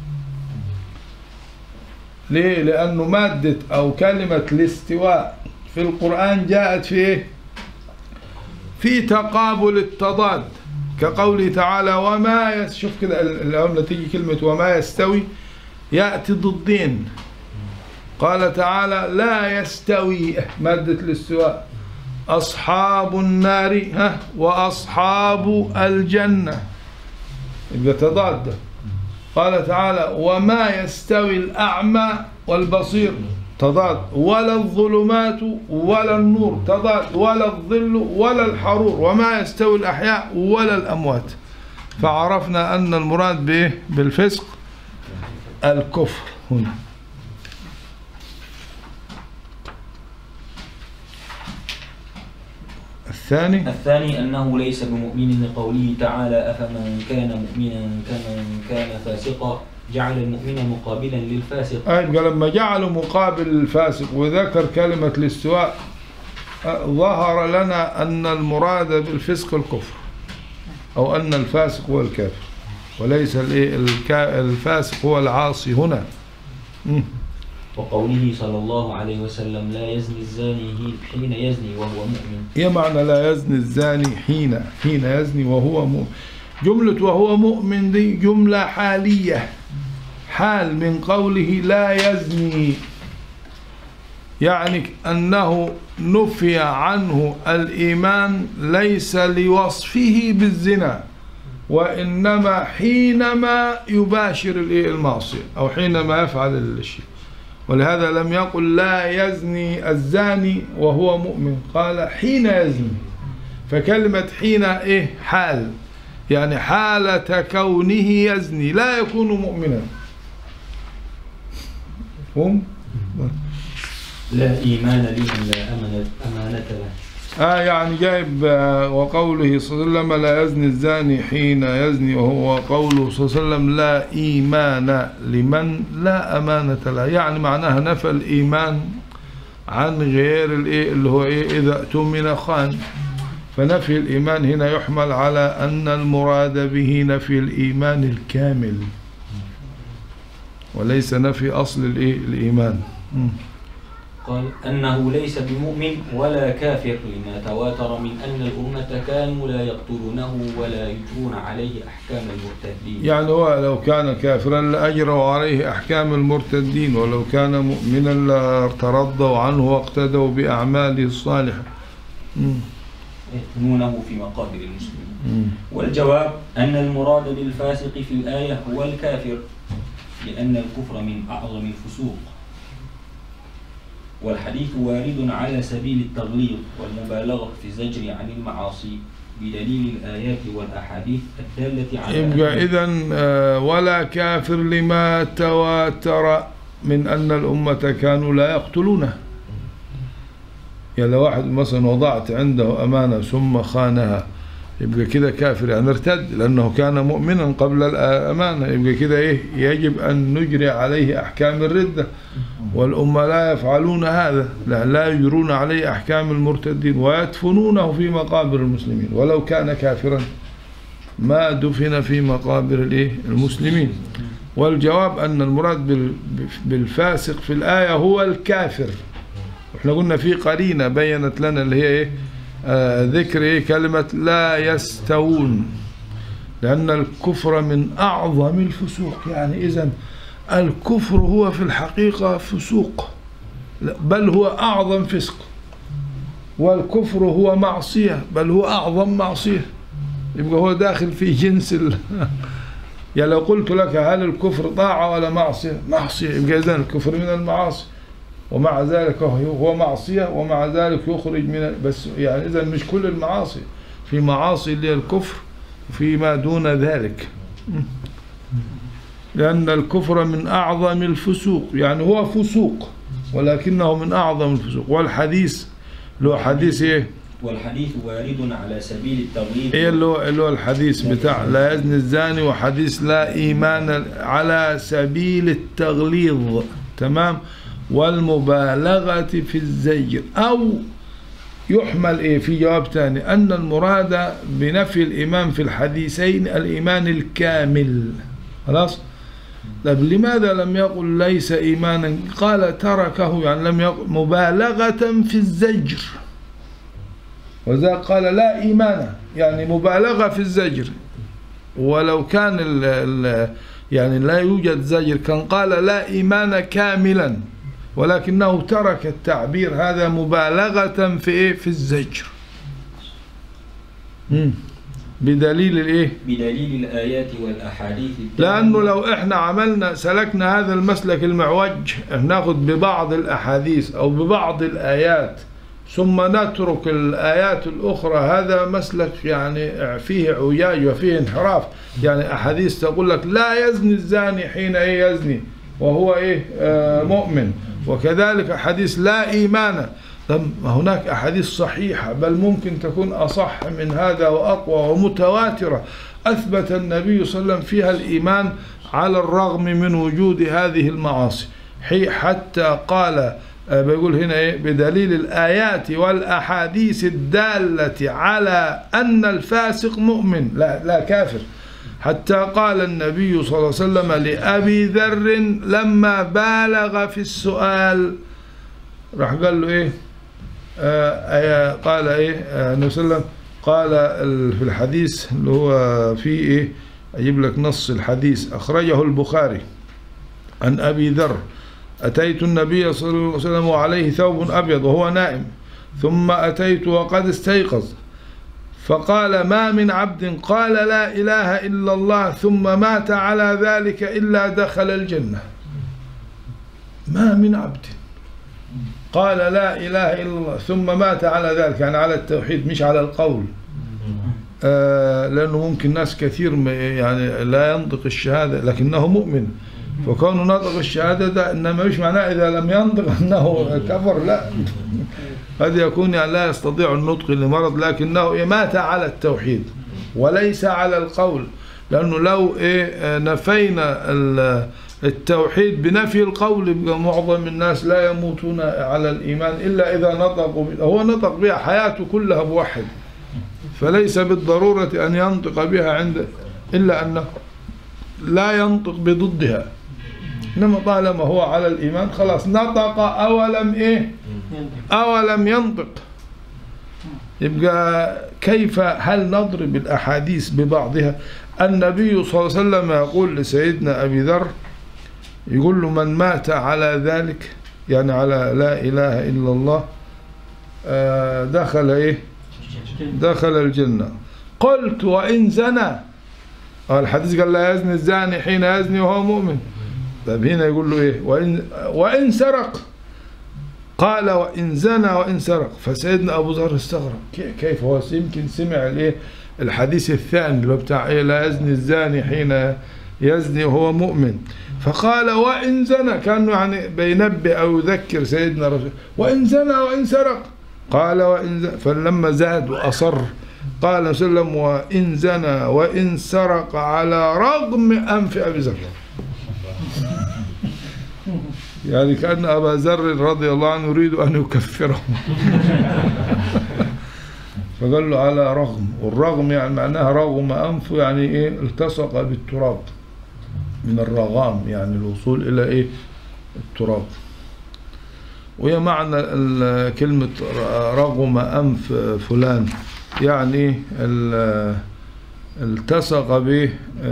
ليه؟ لأنه مادة أو كلمة الاستواء في القرآن جاءت في إيه؟ في تقابل التضاد، كقوله تعالى وما يس... شوف كده لما تيجي كلمة وما يستوي يأتي ضدين. قال تعالى لا يستوي مادة الاستواء أصحاب النار ها وأصحاب الجنة، يبقى تضاد. قال تعالى وما يستوي الأعمى والبصير، تضاد. ولا الظلمات ولا النور، تضاد. ولا الظل ولا الحرور، وما يستوي الأحياء ولا الأموات. فعرفنا أن المراد به بالفسق الكفر هنا. الثاني الثاني أنه ليس بمؤمن لقوله تعالى أفمن كان مؤمنا كمن كان فاسقا، جعل المؤمن مقابلا للفاسق. أي لما جعلوا مقابل للفاسق وذكر كلمة الاستواء ظهر لنا أن المراد بالفسق الكفر، أو أن الفاسق هو الكافر وليس الفاسق هو العاصي هنا. م. وقوله صلى الله عليه وسلم لا يزني الزاني حين يزني وهو مؤمن. إيه معنى لا يزني الزاني حين حين يزني وهو مؤمن؟ جملة وهو مؤمن دي جملة حالية، حال من قوله لا يزني، يعني أنه نفي عنه الإيمان ليس لوصفه بالزنا، وإنما حينما يباشر المعصية أو حينما يفعل الشيء. ولهذا لم يقل لا يزني الزاني وهو مؤمن، قال حين يزني. فكلمة حين إيه؟ حال، يعني حالة كونه يزني لا يكون مؤمنا. هم؟ لا إيمان لمن لا أمانة له. آه يعني جايب وقوله صلى الله عليه وسلم لا يزني الزاني حين يزني، وهو قوله صلى الله عليه وسلم لا إيمان لمن لا أمانة له، يعني معناها نفى الإيمان عن غير الإيه اللي هو إيه إذا اؤتمن خان. فنفي الإيمان هنا يحمل على أن المراد به نفي الإيمان الكامل وليس نفي أصل الإيه الإيمان. م. قال أنه ليس بمؤمن ولا كافر لما تواتر من أن الأمة كانوا لا يقتلونه ولا يجرون عليه أحكام المرتدين. يعني هو لو كان كافرا لأجروا عليه أحكام المرتدين، ولو كان مؤمنا لارتضوا عنه واقتدوا بأعماله الصالحة. يدفنونه في مقابر المسلمين. والجواب أن المراد بالفاسق في الآية هو الكافر، لأن الكفر من أعظم الفسوق، والحديث وارد على سبيل التغليظ والمبالغة في الزجر عن المعاصي، بدليل الآيات والأحاديث الدالة على يبقى إذن ولا كافر لما تواتر من أن الأمة كانوا لا يقتلونه. يعني لو واحد مثلا وضعت عنده أمانة ثم خانها يبقى كده كافر، يعني ارتد لأنه كان مؤمنا قبل الأمانة، يبقى كده إيه يجب أن نجري عليه أحكام الردة، والأمة لا يفعلون هذا، لا, لا يجرون عليه أحكام المرتدين ويدفنونه في مقابر المسلمين، ولو كان كافرا ما دفن في مقابر الإيه المسلمين. والجواب أن المراد بالفاسق في الآية هو الكافر. احنا قلنا في قرينة بينت لنا اللي هي إيه آه ذكر إيه كلمة لا يستوون، لأن الكفر من أعظم الفسوق. يعني إذن الكفر هو في الحقيقة فسوق، بل هو أعظم فسق، والكفر هو معصية بل هو أعظم معصية. يبقى هو داخل في جنس ال... يعني لو قلت لك هل الكفر طاعة ولا معصية؟ معصية، يبقى إذن الكفر من المعاصي، ومع ذلك هو معصية ومع ذلك يخرج من، بس يعني إذن مش كل المعاصي، في معاصي اللي هي الكفر وفي ما دون ذلك، لأن الكفر من أعظم الفسوق، يعني هو فسوق ولكنه من أعظم الفسوق. والحديث له حديث إيه؟ والحديث وارد على سبيل التغليظ. إيه اللي هو اللي هو الحديث بتاع لا يزني الزاني، وحديث لا إيمان على سبيل التغليظ، تمام، والمبالغة في الزجر. أو يحمل إيه في جواب ثاني أن المراد بنفي الإيمان في الحديثين الإيمان الكامل. خلاص؟ طيب لماذا لم يقل ليس إيمانا؟ قال تركه، يعني لم يقل مبالغة في الزجر، وذا قال لا إيمان يعني مبالغة في الزجر. ولو كان ال ال يعني لا يوجد زجر كان قال لا إيمان كاملا، ولكنه ترك التعبير هذا مبالغة في إيه في الزجر. مم. بدليل الإيه؟ بدليل الآيات والأحاديث. لأنه لو إحنا عملنا سلكنا هذا المسلك المعوج، ناخذ ببعض الأحاديث أو ببعض الآيات ثم نترك الآيات الأخرى، هذا مسلك يعني فيه عياج وفيه انحراف. يعني أحاديث تقول لك لا يزني الزاني حين إيه يزني وهو إيه آه مؤمن، وكذلك حديث لا إيمان. هناك أحاديث صحيحة بل ممكن تكون أصح من هذا وأقوى ومتواترة أثبت النبي صلى الله عليه وسلم فيها الإيمان على الرغم من وجود هذه المعاصي، حتى قال بيقول هنا إيه بدليل الآيات والأحاديث الدالة على أن الفاسق مؤمن لا, لا كافر. حتى قال النبي صلى الله عليه وسلم لأبي ذر لما بالغ في السؤال، راح قال له إيه آه قال إيه النبي صلى الله عليه وسلم قال في الحديث اللي هو فيه إيه، أجيب لك نص الحديث أخرجه البخاري عن أبي ذر: أتيت النبي صلى الله عليه وسلم وعليه ثوب أبيض وهو نائم، ثم أتيت وقد استيقظ، فقال ما من عبد قال لا إله إلا الله ثم مات على ذلك إلا دخل الجنة. ما من عبد قال لا إله إلا الله ثم مات على ذلك، يعني على التوحيد مش على القول، آه لأنه ممكن ناس كثير يعني لا ينطق الشهادة لكنه مؤمن، فكونه نطق الشهادة ده إنما مش معناه إذا لم ينطق أنه كفر، لا، قد يكون يعني لا يستطيع النطق لمرض لكنه مات على التوحيد وليس على القول. لأنه لو إيه نفينا التوحيد بنفي القول يبقى معظم الناس لا يموتون على الإيمان إلا إذا نطقوا، هو نطق بها حياته كلها بوحد، فليس بالضرورة أن ينطق بها عند إلا أنه لا ينطق بضدها، إنما طالما هو على الإيمان خلاص نطق أولم إيه أولم ينطق. يبقى كيف هل نضرب الأحاديث ببعضها؟ النبي صلى الله عليه وسلم يقول لسيدنا أبي ذر، يقول له من مات على ذلك يعني على لا إله إلا الله دخل إيه دخل الجنة. قلت وإن زنى، الحديث قال لا يزني الزاني حين يزني وهو مؤمن، طيب هنا يقول له إيه وإن, وإن سرق، قال وإن زنى وإن سرق. فسيدنا أبو ذر استغرب، كيف هو يمكن سمع الايه الحديث الثاني اللي بتاع إيه لا يزني الزاني حين يزني وهو مؤمن. فقال وإن زنى، كأنه يعني بينبه أو يذكر سيدنا رسول، وإن زنى وإن سرق. قال وإن زنى، فلما زاد وأصر قال صلى الله عليه وسلم وإن زنى وإن سرق على رغم أنف أبي ذر. يعني كأن أبا ذر رضي الله عنه يريد أن يكفره. فقال له على رغم، والرغم يعني معناها رغم أنفه يعني إيه التصق بالتراب، من الرغام يعني الوصول إلى إيه التراب. وهي معنى كلمة رغم أنف فلان يعني التصق به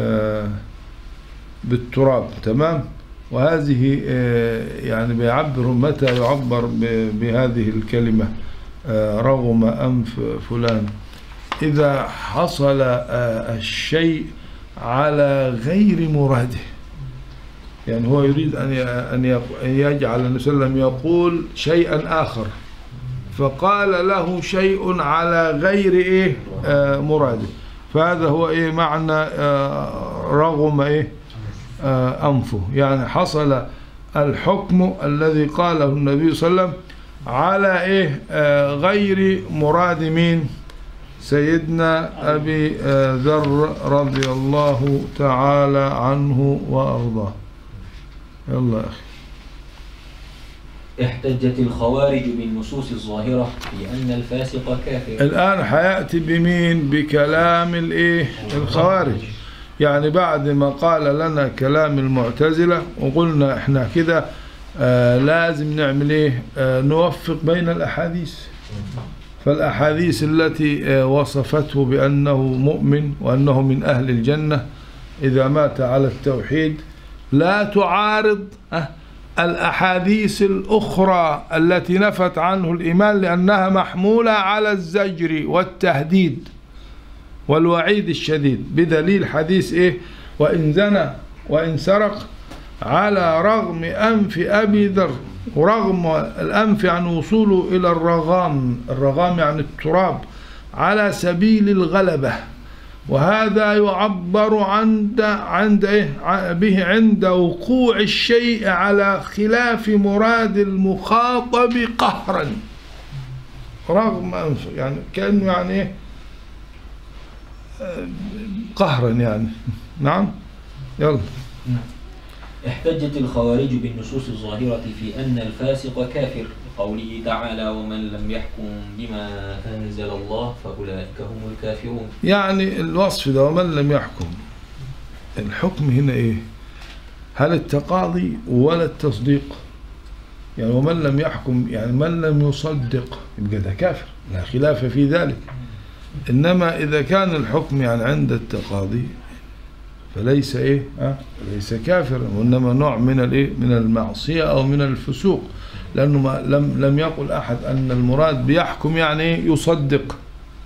بالتراب، تمام. وهذه يعني بيعبر متى يعبر بهذه الكلمة رغم أنف فلان، إذا حصل الشيء على غير مراده. يعني هو يريد أن أن يجعل النبي صلى الله عليه وسلم يقول شيئا آخر، فقال له شيء على غير إيه مراده. فهذا هو إيه معنى رغم إيه أنفه، يعني حصل الحكم الذي قاله النبي صلى الله عليه وسلم على إيه غير مراد مين؟ سيدنا أبي ذر رضي الله تعالى عنه وأرضاه. يلا يا أخي. احتجت الخوارج بالنصوص الظاهرة في أن الفاسق كافر. الآن حيأتي بمين؟ بكلام الإيه الخوارج. يعني بعد ما قال لنا كلام المعتزلة وقلنا احنا كده آه لازم نعمل ايه آه نوفق بين الأحاديث. فالأحاديث التي آه وصفته بأنه مؤمن وأنه من أهل الجنة إذا مات على التوحيد لا تعارض آه الأحاديث الأخرى التي نفت عنه الإيمان، لأنها محمولة على الزجر والتهديد والوعيد الشديد، بدليل حديث إيه وإن زنى وإن سرق على رغم أنف أبي ذر. ورغم الأنف يعني وصوله إلى الرغام، الرغام يعني التراب، على سبيل الغلبة. وهذا يعبر عند عند إيه به عند وقوع الشيء على خلاف مراد المخاطب قهرا. رغم أنف يعني كأنه يعني إيه قهرا يعني. نعم يلا. احتجت الخوارج بالنصوص الظاهرة في أن الفاسق كافر، قوله تعالى ومن لم يحكم بما أنزل الله فأولئك هم الكافرون. يعني الوصف ده ومن لم يحكم، الحكم هنا إيه؟ هل التقاضي ولا التصديق؟ يعني ومن لم يحكم يعني من لم يصدق يبقى ده كافر، لا خلاف في ذلك. إنما إذا كان الحكم يعني عند التقاضي فليس إيه أه؟ ليس كافرا، وإنما نوع من الإيه من المعصية أو من الفسوق، لأنه ما لم لم يقل أحد أن المراد بيحكم يعني يصدق.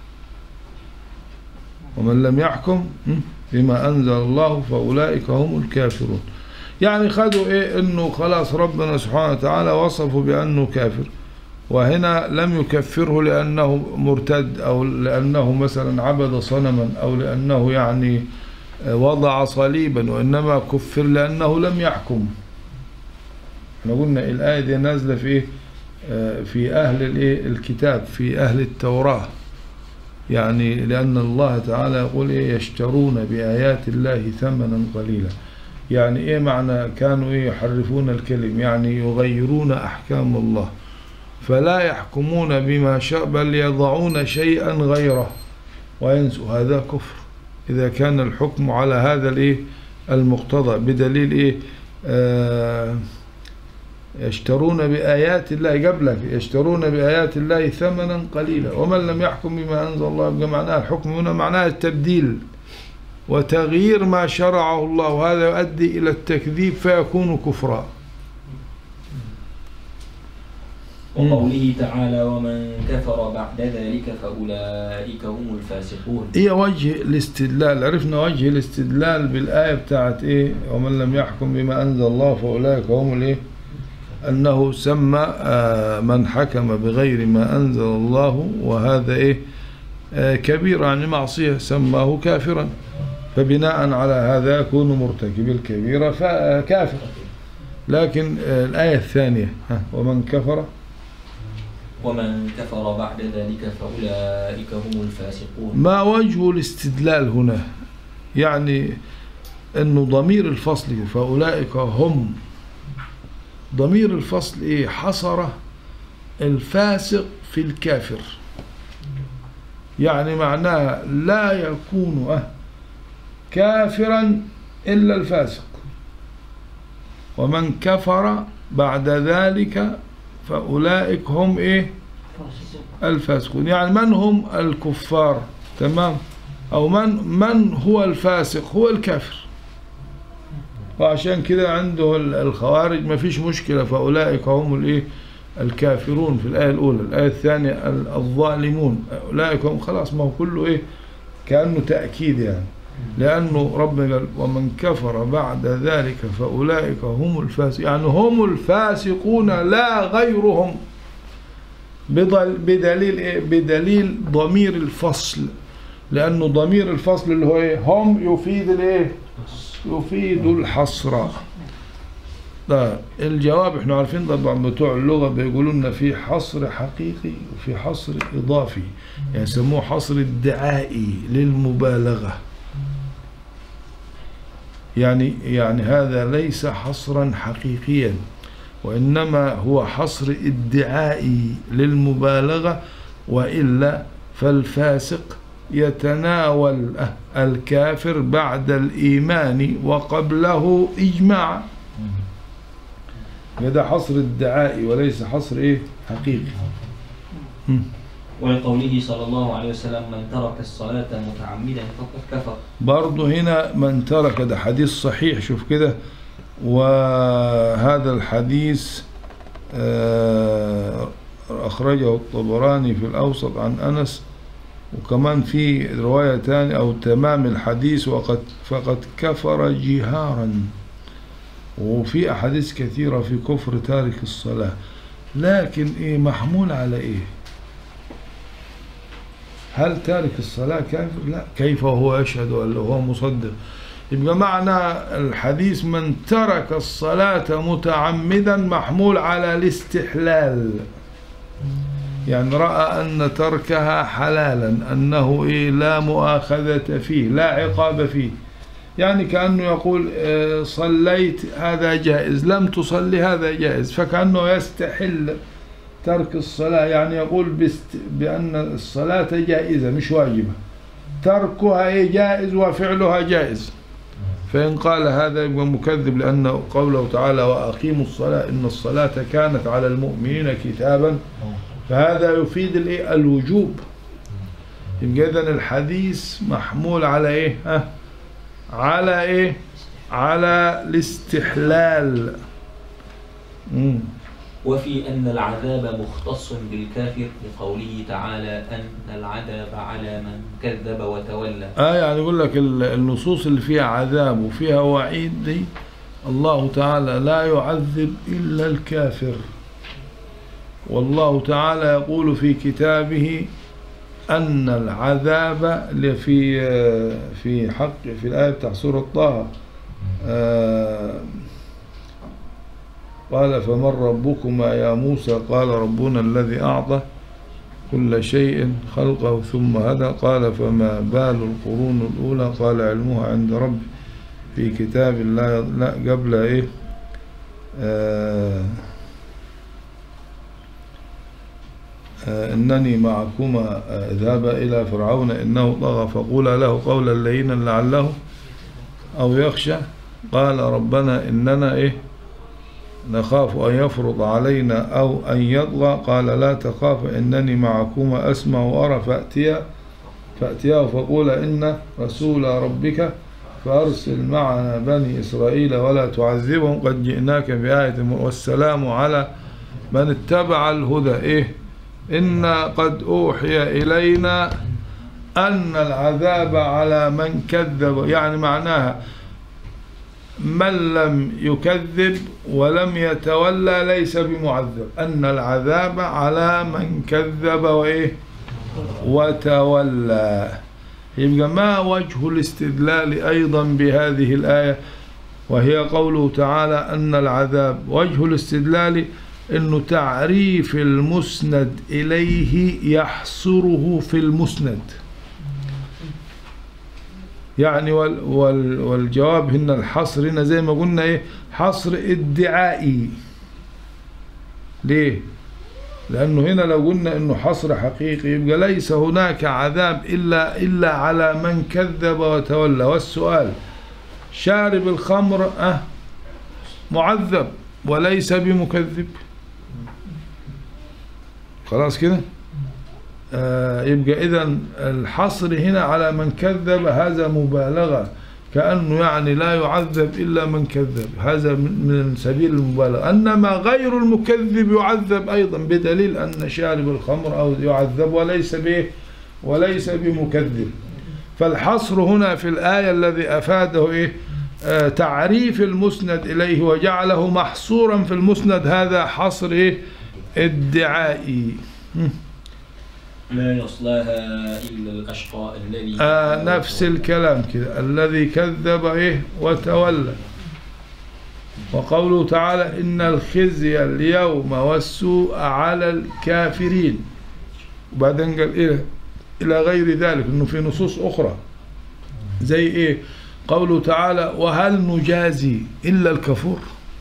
ومن لم يحكم بما أنزل الله فأولئك هم الكافرون. يعني خدوا إيه إنه خلاص ربنا سبحانه وتعالى وصفه بأنه كافر، وهنا لم يكفره لأنه مرتد أو لأنه مثلا عبد صنما أو لأنه يعني وضع صليبا، وإنما كفر لأنه لم يحكم. احنا قلنا الآية دي نازلة في في أهل الكتاب، في أهل التوراة، يعني لأن الله تعالى يقول إيه يشترون بآيات الله ثمنا قليلا. يعني إيه معنى كانوا إيه يحرفون الكلم، يعني يغيرون أحكام الله، فلا يحكمون بما شاء بل يضعون شيئا غيره وينسوا. هذا كفر إذا كان الحكم على هذا الإيه المقتضى، بدليل إيه آه يشترون بآيات الله قبلك يشترون بآيات الله ثمنا قليلا ومن لم يحكم بما أنزل الله. يبقى معناه الحكم هنا معناه التبديل وتغيير ما شرعه الله، وهذا يؤدي إلى التكذيب فيكون كفرا. وقوله تعالى ومن كفر بعد ذلك فأولئك هم الفاسقون. هي وجه الاستدلال، عرفنا وجه الاستدلال بالآية بتاعت إيه ومن لم يحكم بما أنزل الله فأولئك هم الإيه أنه سمى من حكم بغير ما أنزل الله وهذا إيه كبير يعني معصية سماه كافرا، فبناء على هذا يكون مرتكب الكبيرة فكافر. لكن الآية الثانية ومن كفر ومن كفر بعد ذلك فأولئك هم الفاسقون. ما وجه الاستدلال هنا؟ يعني أنه ضمير الفصل فأولئك هم، ضمير الفصل إيه؟ حصر الفاسق في الكافر، يعني معناها لا يكون أه كافرا إلا الفاسق، ومن كفر بعد ذلك فأولئك هم إيه؟ الفاسقون. يعني من هم الكفار؟ تمام، أو من من هو الفاسق؟ هو الكافر. وعشان كده عنده الخوارج ما فيش مشكلة، فأولئك هم الإيه؟ الكافرون في الآية الأولى. الآية الثانية الظالمون، أولئك هم، خلاص ما هو كله إيه؟ كأنه تأكيد يعني، لأنه ربنا قال ومن كفر بعد ذلك فأولئك هم الفاسقون، يعني هم الفاسقون لا غيرهم، بدليل إيه؟ بدليل ضمير الفصل، لأنه ضمير الفصل اللي هو إيه؟ هم يفيد الإيه؟ يفيد الحصر. لا الجواب احنا عارفين طبعا بتوع اللغة بيقولوا لنا في حصر حقيقي وفي حصر إضافي، يعني يسموه حصر ادعائي للمبالغة. يعني يعني هذا ليس حصرا حقيقيا، وإنما هو حصر ادعائي للمبالغة، وإلا فالفاسق يتناول الكافر بعد الإيمان وقبله إجماعا. هذا حصر ادعائي وليس حصر إيه؟ حقيقي. ولقوله صلى الله عليه وسلم من ترك الصلاة متعمدا فقد كفر. برضه هنا من ترك، ده حديث صحيح، شوف كده. وهذا الحديث أخرجه الطبراني في الأوسط عن أنس، وكمان في رواية تانية أو تمام الحديث وقد فقد كفر جهارا. وفي أحاديث كثيرة في كفر تارك الصلاة، لكن إيه محمول على إيه؟ هل تارك الصلاة كافر؟ لا، كيف هو يشهد أنه هو مصدق؟ يبقى معنى الحديث من ترك الصلاة متعمدا محمول على الاستحلال، يعني رأى أن تركها حلالا، أنه إيه لا مؤاخذة فيه لا عقاب فيه. يعني كأنه يقول صليت هذا جائز، لم تصلي هذا جائز، فكأنه يستحل ترك الصلاة، يعني يقول بأن الصلاة جائزة مش واجبة، تركها جائز وفعلها جائز. فإن قال هذا يبقى مكذب، لأن قوله تعالى وأقيموا الصلاة إن الصلاة كانت على المؤمنين كتابا، فهذا يفيد الوجوب. يبقى إذن الحديث محمول على إيه؟ ها؟ على إيه؟ على الاستحلال. مم. وفي أن العذاب مختص بالكافر لقوله تعالى أن العذاب على من كذب وتولى. آه يعني يقول لك النصوص اللي فيها عذاب وفيها وعيد دي الله تعالى لا يعذب إلا الكافر. والله تعالى يقول في كتابه أن العذاب في في حق في الآية بتاع سورة طه آه قال فمن ربكما يا موسى قال ربنا الذي أعطى كل شيء خلقه ثم هدى قال فما بال القرون الأولى قال علمها عند ربي في كتاب لا, لا قبل إيه آه آه إنني معكما اذهب إلى فرعون إنه طغى فقولا له قولا لينا لعله أو يخشى قال ربنا إننا إيه نخاف أن يفرض علينا أو أن يطغى قال لا تخاف إنني معكما أسمع وأرى فأتيا فأتياه فقولا إن رسول ربك فأرسل معنا بني إسرائيل ولا تعذبهم قد جئناك بآية والسلام على من اتبع الهدى إيه إنا قد أوحي إلينا أن العذاب على من كذب. يعني معناها من لم يكذب ولم يتولى ليس بمعذب، أن العذاب على من كذب وإيه وتولى. يبقى ما وجه الاستدلال أيضا بهذه الآية وهي قوله تعالى أن العذاب؟ وجه الاستدلال أنه تعريف المسند إليه يحصره في المسند، يعني وال وال والجواب هنا الحصر هنا زي ما قلنا إيه حصر ادعائي. ليه؟ لأنه هنا لو قلنا أنه حصر حقيقي يبقى ليس هناك عذاب إلا إلا على من كذب وتولى. والسؤال شارب الخمر أه معذب وليس بمكذب، خلاص كده. آه يبقى إذن الحصر هنا على من كذب هذا مبالغة، كأنه يعني لا يعذب إلا من كذب، هذا من سبيل المبالغة. إنما غير المكذب يعذب أيضا بدليل أن شارب الخمر أو يعذب وليس به وليس بمكذب. فالحصر هنا في الآية الذي أفاده إيه آه تعريف المسند إليه وجعله محصورا في المسند، هذا حصر إيه ادعائي. لا يصلاها إلا الأشقى الذي آه نفس الكلام كده، الذي كذب إيه وتولى. وقوله تعالى إن الخزي اليوم والسوء على الكافرين، وبعدين قال إيه إلى غير ذلك، إنه في نصوص أخرى زي إيه قوله تعالى وهل نجازي إلا الكفور،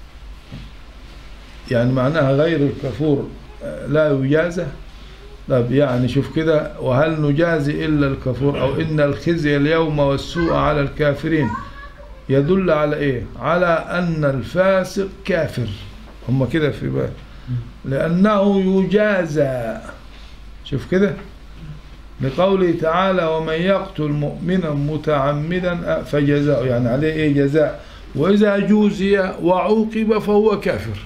يعني معناها غير الكفور لا يجازى. طب يعني شوف كده وهل نجازي إلا الكفور، أو إن الخزي اليوم والسوء على الكافرين، يدل على إيه؟ على أن الفاسق كافر، هم كده في بال، لأنه يجازى. شوف كده لقوله تعالى ومن يقتل مؤمنا متعمدا فجزاؤه، يعني عليه إيه جزاء، وإذا جوزي وعوقب فهو كافر،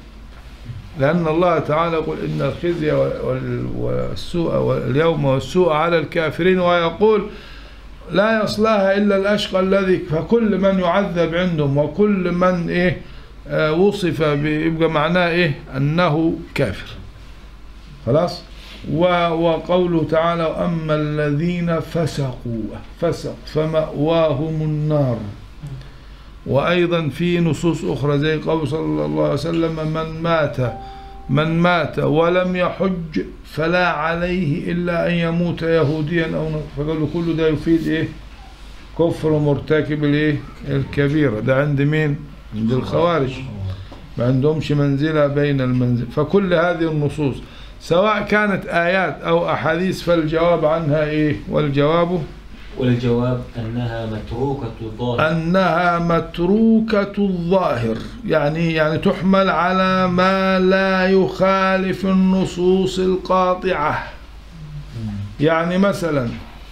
لأن الله تعالى يقول إن الخزي والسوء واليوم والسوء على الكافرين، ويقول لا يصلاها إلا الأشقى الذي، فكل من يعذب عندهم وكل من إيه آه وصف يبقى معناه إيه أنه كافر. خلاص. وقوله تعالى أما الذين فسقوا فسق فمأواهم النار. وأيضا في نصوص أخرى زي قول صلى الله عليه وسلم من مات من مات ولم يحج فلا عليه إلا أن يموت يهوديا أو نصرانيا. فقالوا كل ده يفيد إيه كفر مرتكب الإيه الكبيرة. ده عند مين؟ عند الخوارج، ما عندهمش منزلة بين المنزل. فكل هذه النصوص سواء كانت آيات أو أحاديث فالجواب عنها إيه؟ والجواب والجواب أنها متروكة الظاهر، أنها متروكة الظاهر، يعني يعني تحمل على ما لا يخالف النصوص القاطعة. يعني مثلا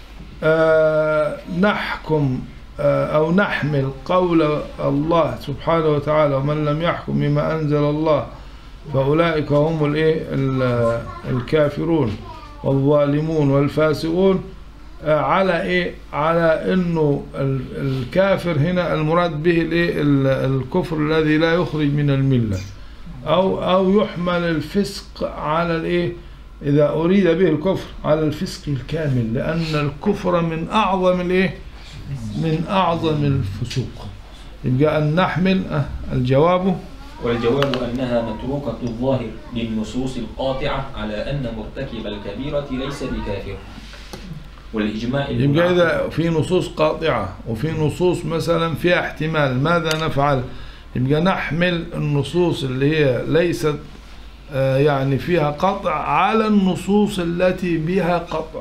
آه نحكم آه أو نحمل قول الله سبحانه وتعالى ومن لم يحكم بما أنزل الله فأولئك هم الإيه الكافرون والظالمون والفاسقون، على إيه على إنه الكافر هنا المراد به الإيه الكفر الذي لا يخرج من الملة، أو أو يحمل الفسق على الإيه إذا أريد به الكفر على الفسق الكامل، لأن الكفر من أعظم الإيه من أعظم الفسوق. يبقى أن نحمل الجواب والجواب أنها متروكة الظاهر للنصوص القاطعة على أن مرتكب الكبيرة ليس بكافر. والإجماع يبقى إذا في نصوص قاطعة وفي نصوص مثلا فيها احتمال ماذا نفعل؟ يبقى نحمل النصوص اللي هي ليست آه يعني فيها قطع على النصوص التي بها قطع.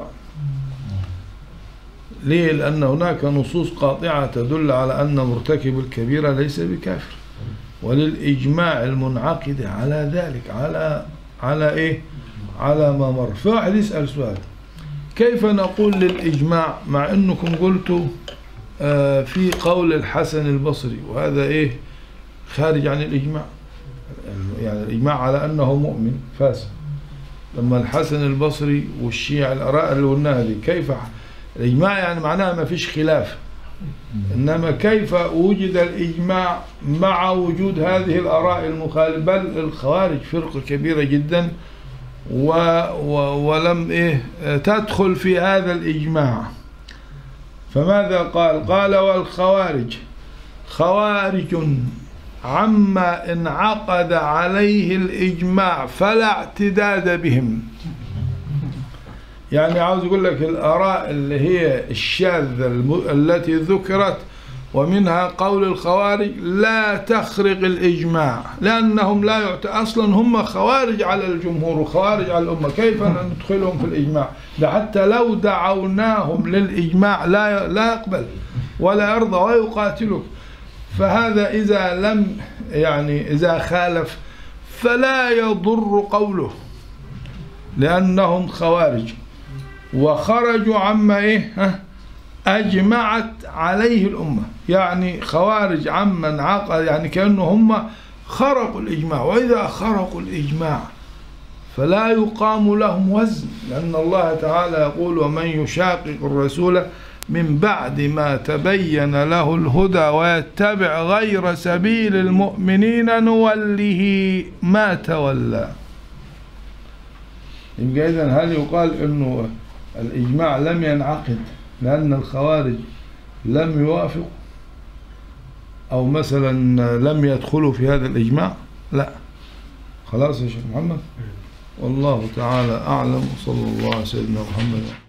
ليه؟ لأن هناك نصوص قاطعة تدل على أن مرتكب الكبيرة ليس بكافر، وللإجماع المنعقد على ذلك على على إيه؟ على ما مر. فواحد يسأل سؤال كيف نقول للإجماع مع أنكم قلتوا آه في قول الحسن البصري وهذا إيه خارج عن الإجماع، يعني الإجماع على أنه مؤمن فاسق، لما الحسن البصري والشيعة الآراء اللي قلناها دي كيف الإجماع؟ يعني معناها ما فيش خلاف إنما كيف وجد الإجماع مع وجود هذه الآراء المخالفة؟ بل الخوارج فرقة كبيرة جدا و و ولم إيه تدخل في هذا الإجماع. فماذا قال؟ قال والخوارج خوارج عما انعقد عليه الإجماع فلا اعتداد بهم. يعني عاوز يقول لك الآراء اللي هي الشاذة التي ذكرت ومنها قول الخوارج لا تخرق الإجماع، لأنهم لا يعت... أصلا هم خوارج على الجمهور وخوارج على الأمة، كيف ندخلهم في الإجماع؟ ده حتى لو دعوناهم للإجماع لا لا يقبل ولا يرضى ويقاتلك. فهذا إذا لم يعني إذا خالف فلا يضر قوله، لأنهم خوارج وخرجوا عما إيه ها أجمعت عليه الأمة. يعني خوارج عمن عقد، يعني كأنه هم خرقوا الإجماع، وإذا خرقوا الإجماع فلا يقام لهم وزن، لأن الله تعالى يقول ومن يشاقق الرسول من بعد ما تبين له الهدى ويتبع غير سبيل المؤمنين نوله ما تولى. يبقى إذن هل يقال إنه الإجماع لم ينعقد لأن الخوارج لم يوافقوا أو مثلا لم يدخلوا في هذا الإجماع؟ لا. خلاص يا شيخ محمد، والله تعالى أعلم، وصلى الله على سيدنا محمد.